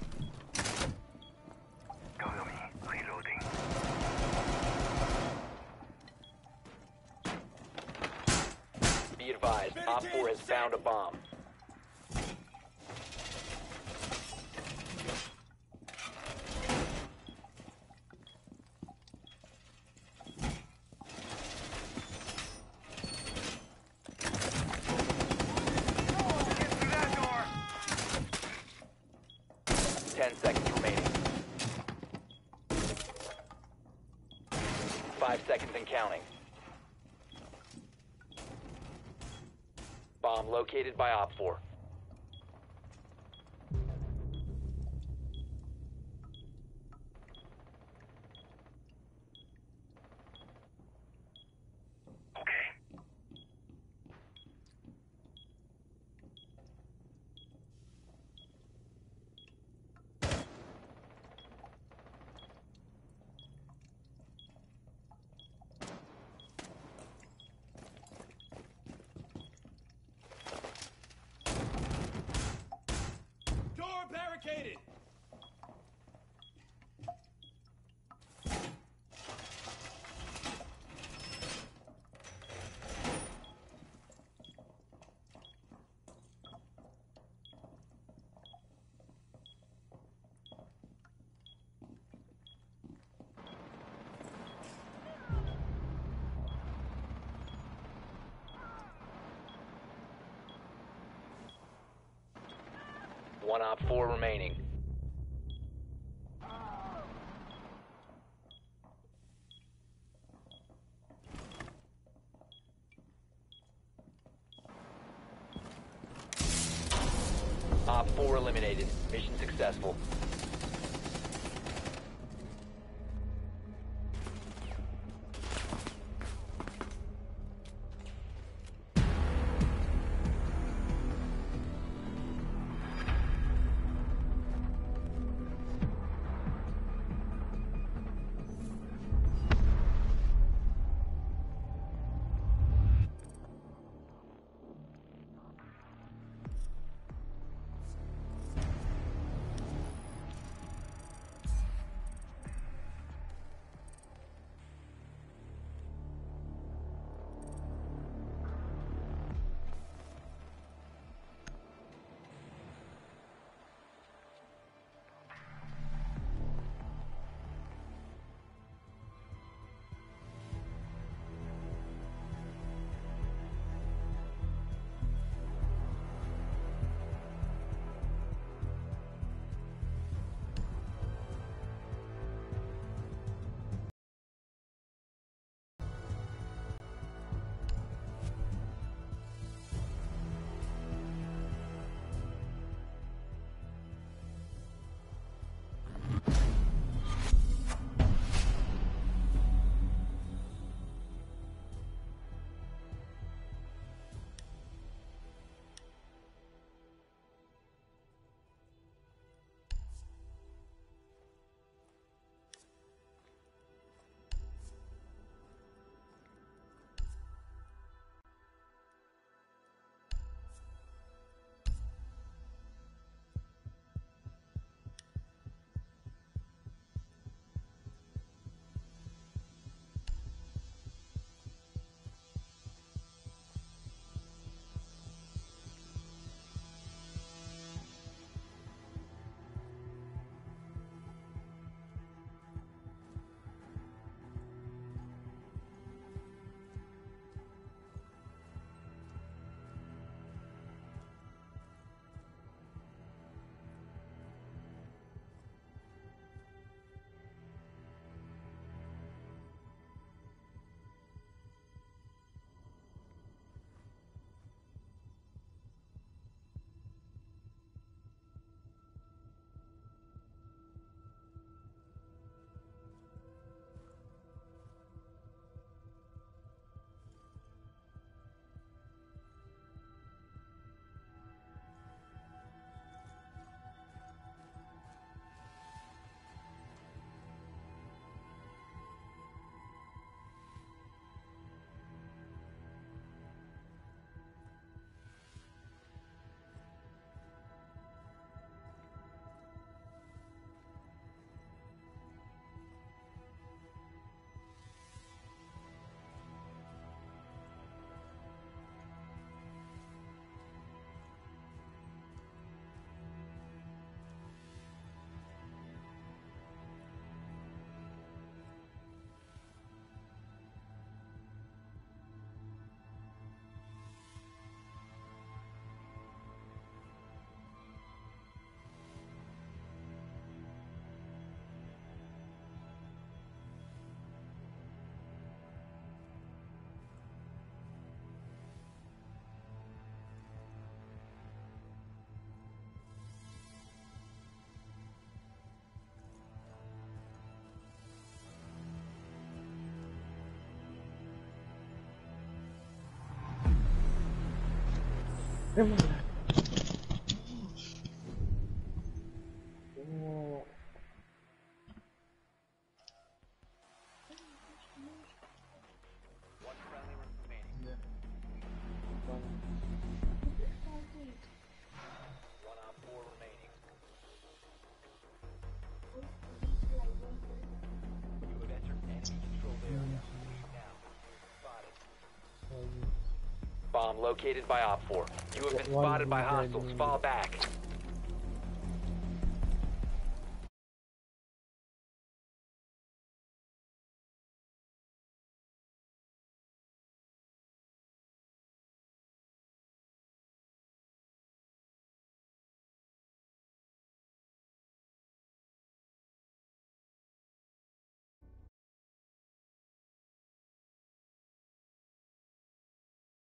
Cover me. Reloading. Be advised, Op four has found a bomb. Ten seconds remaining. Five seconds and counting. Bomb located by Op four. Door barricaded. One Op four remaining. Op four eliminated. Mission successful. One on four remaining. You have entered enemy controlled area. Leave now. Spotted. Bomb located by Op four. You have been spotted by hostiles. Fall back.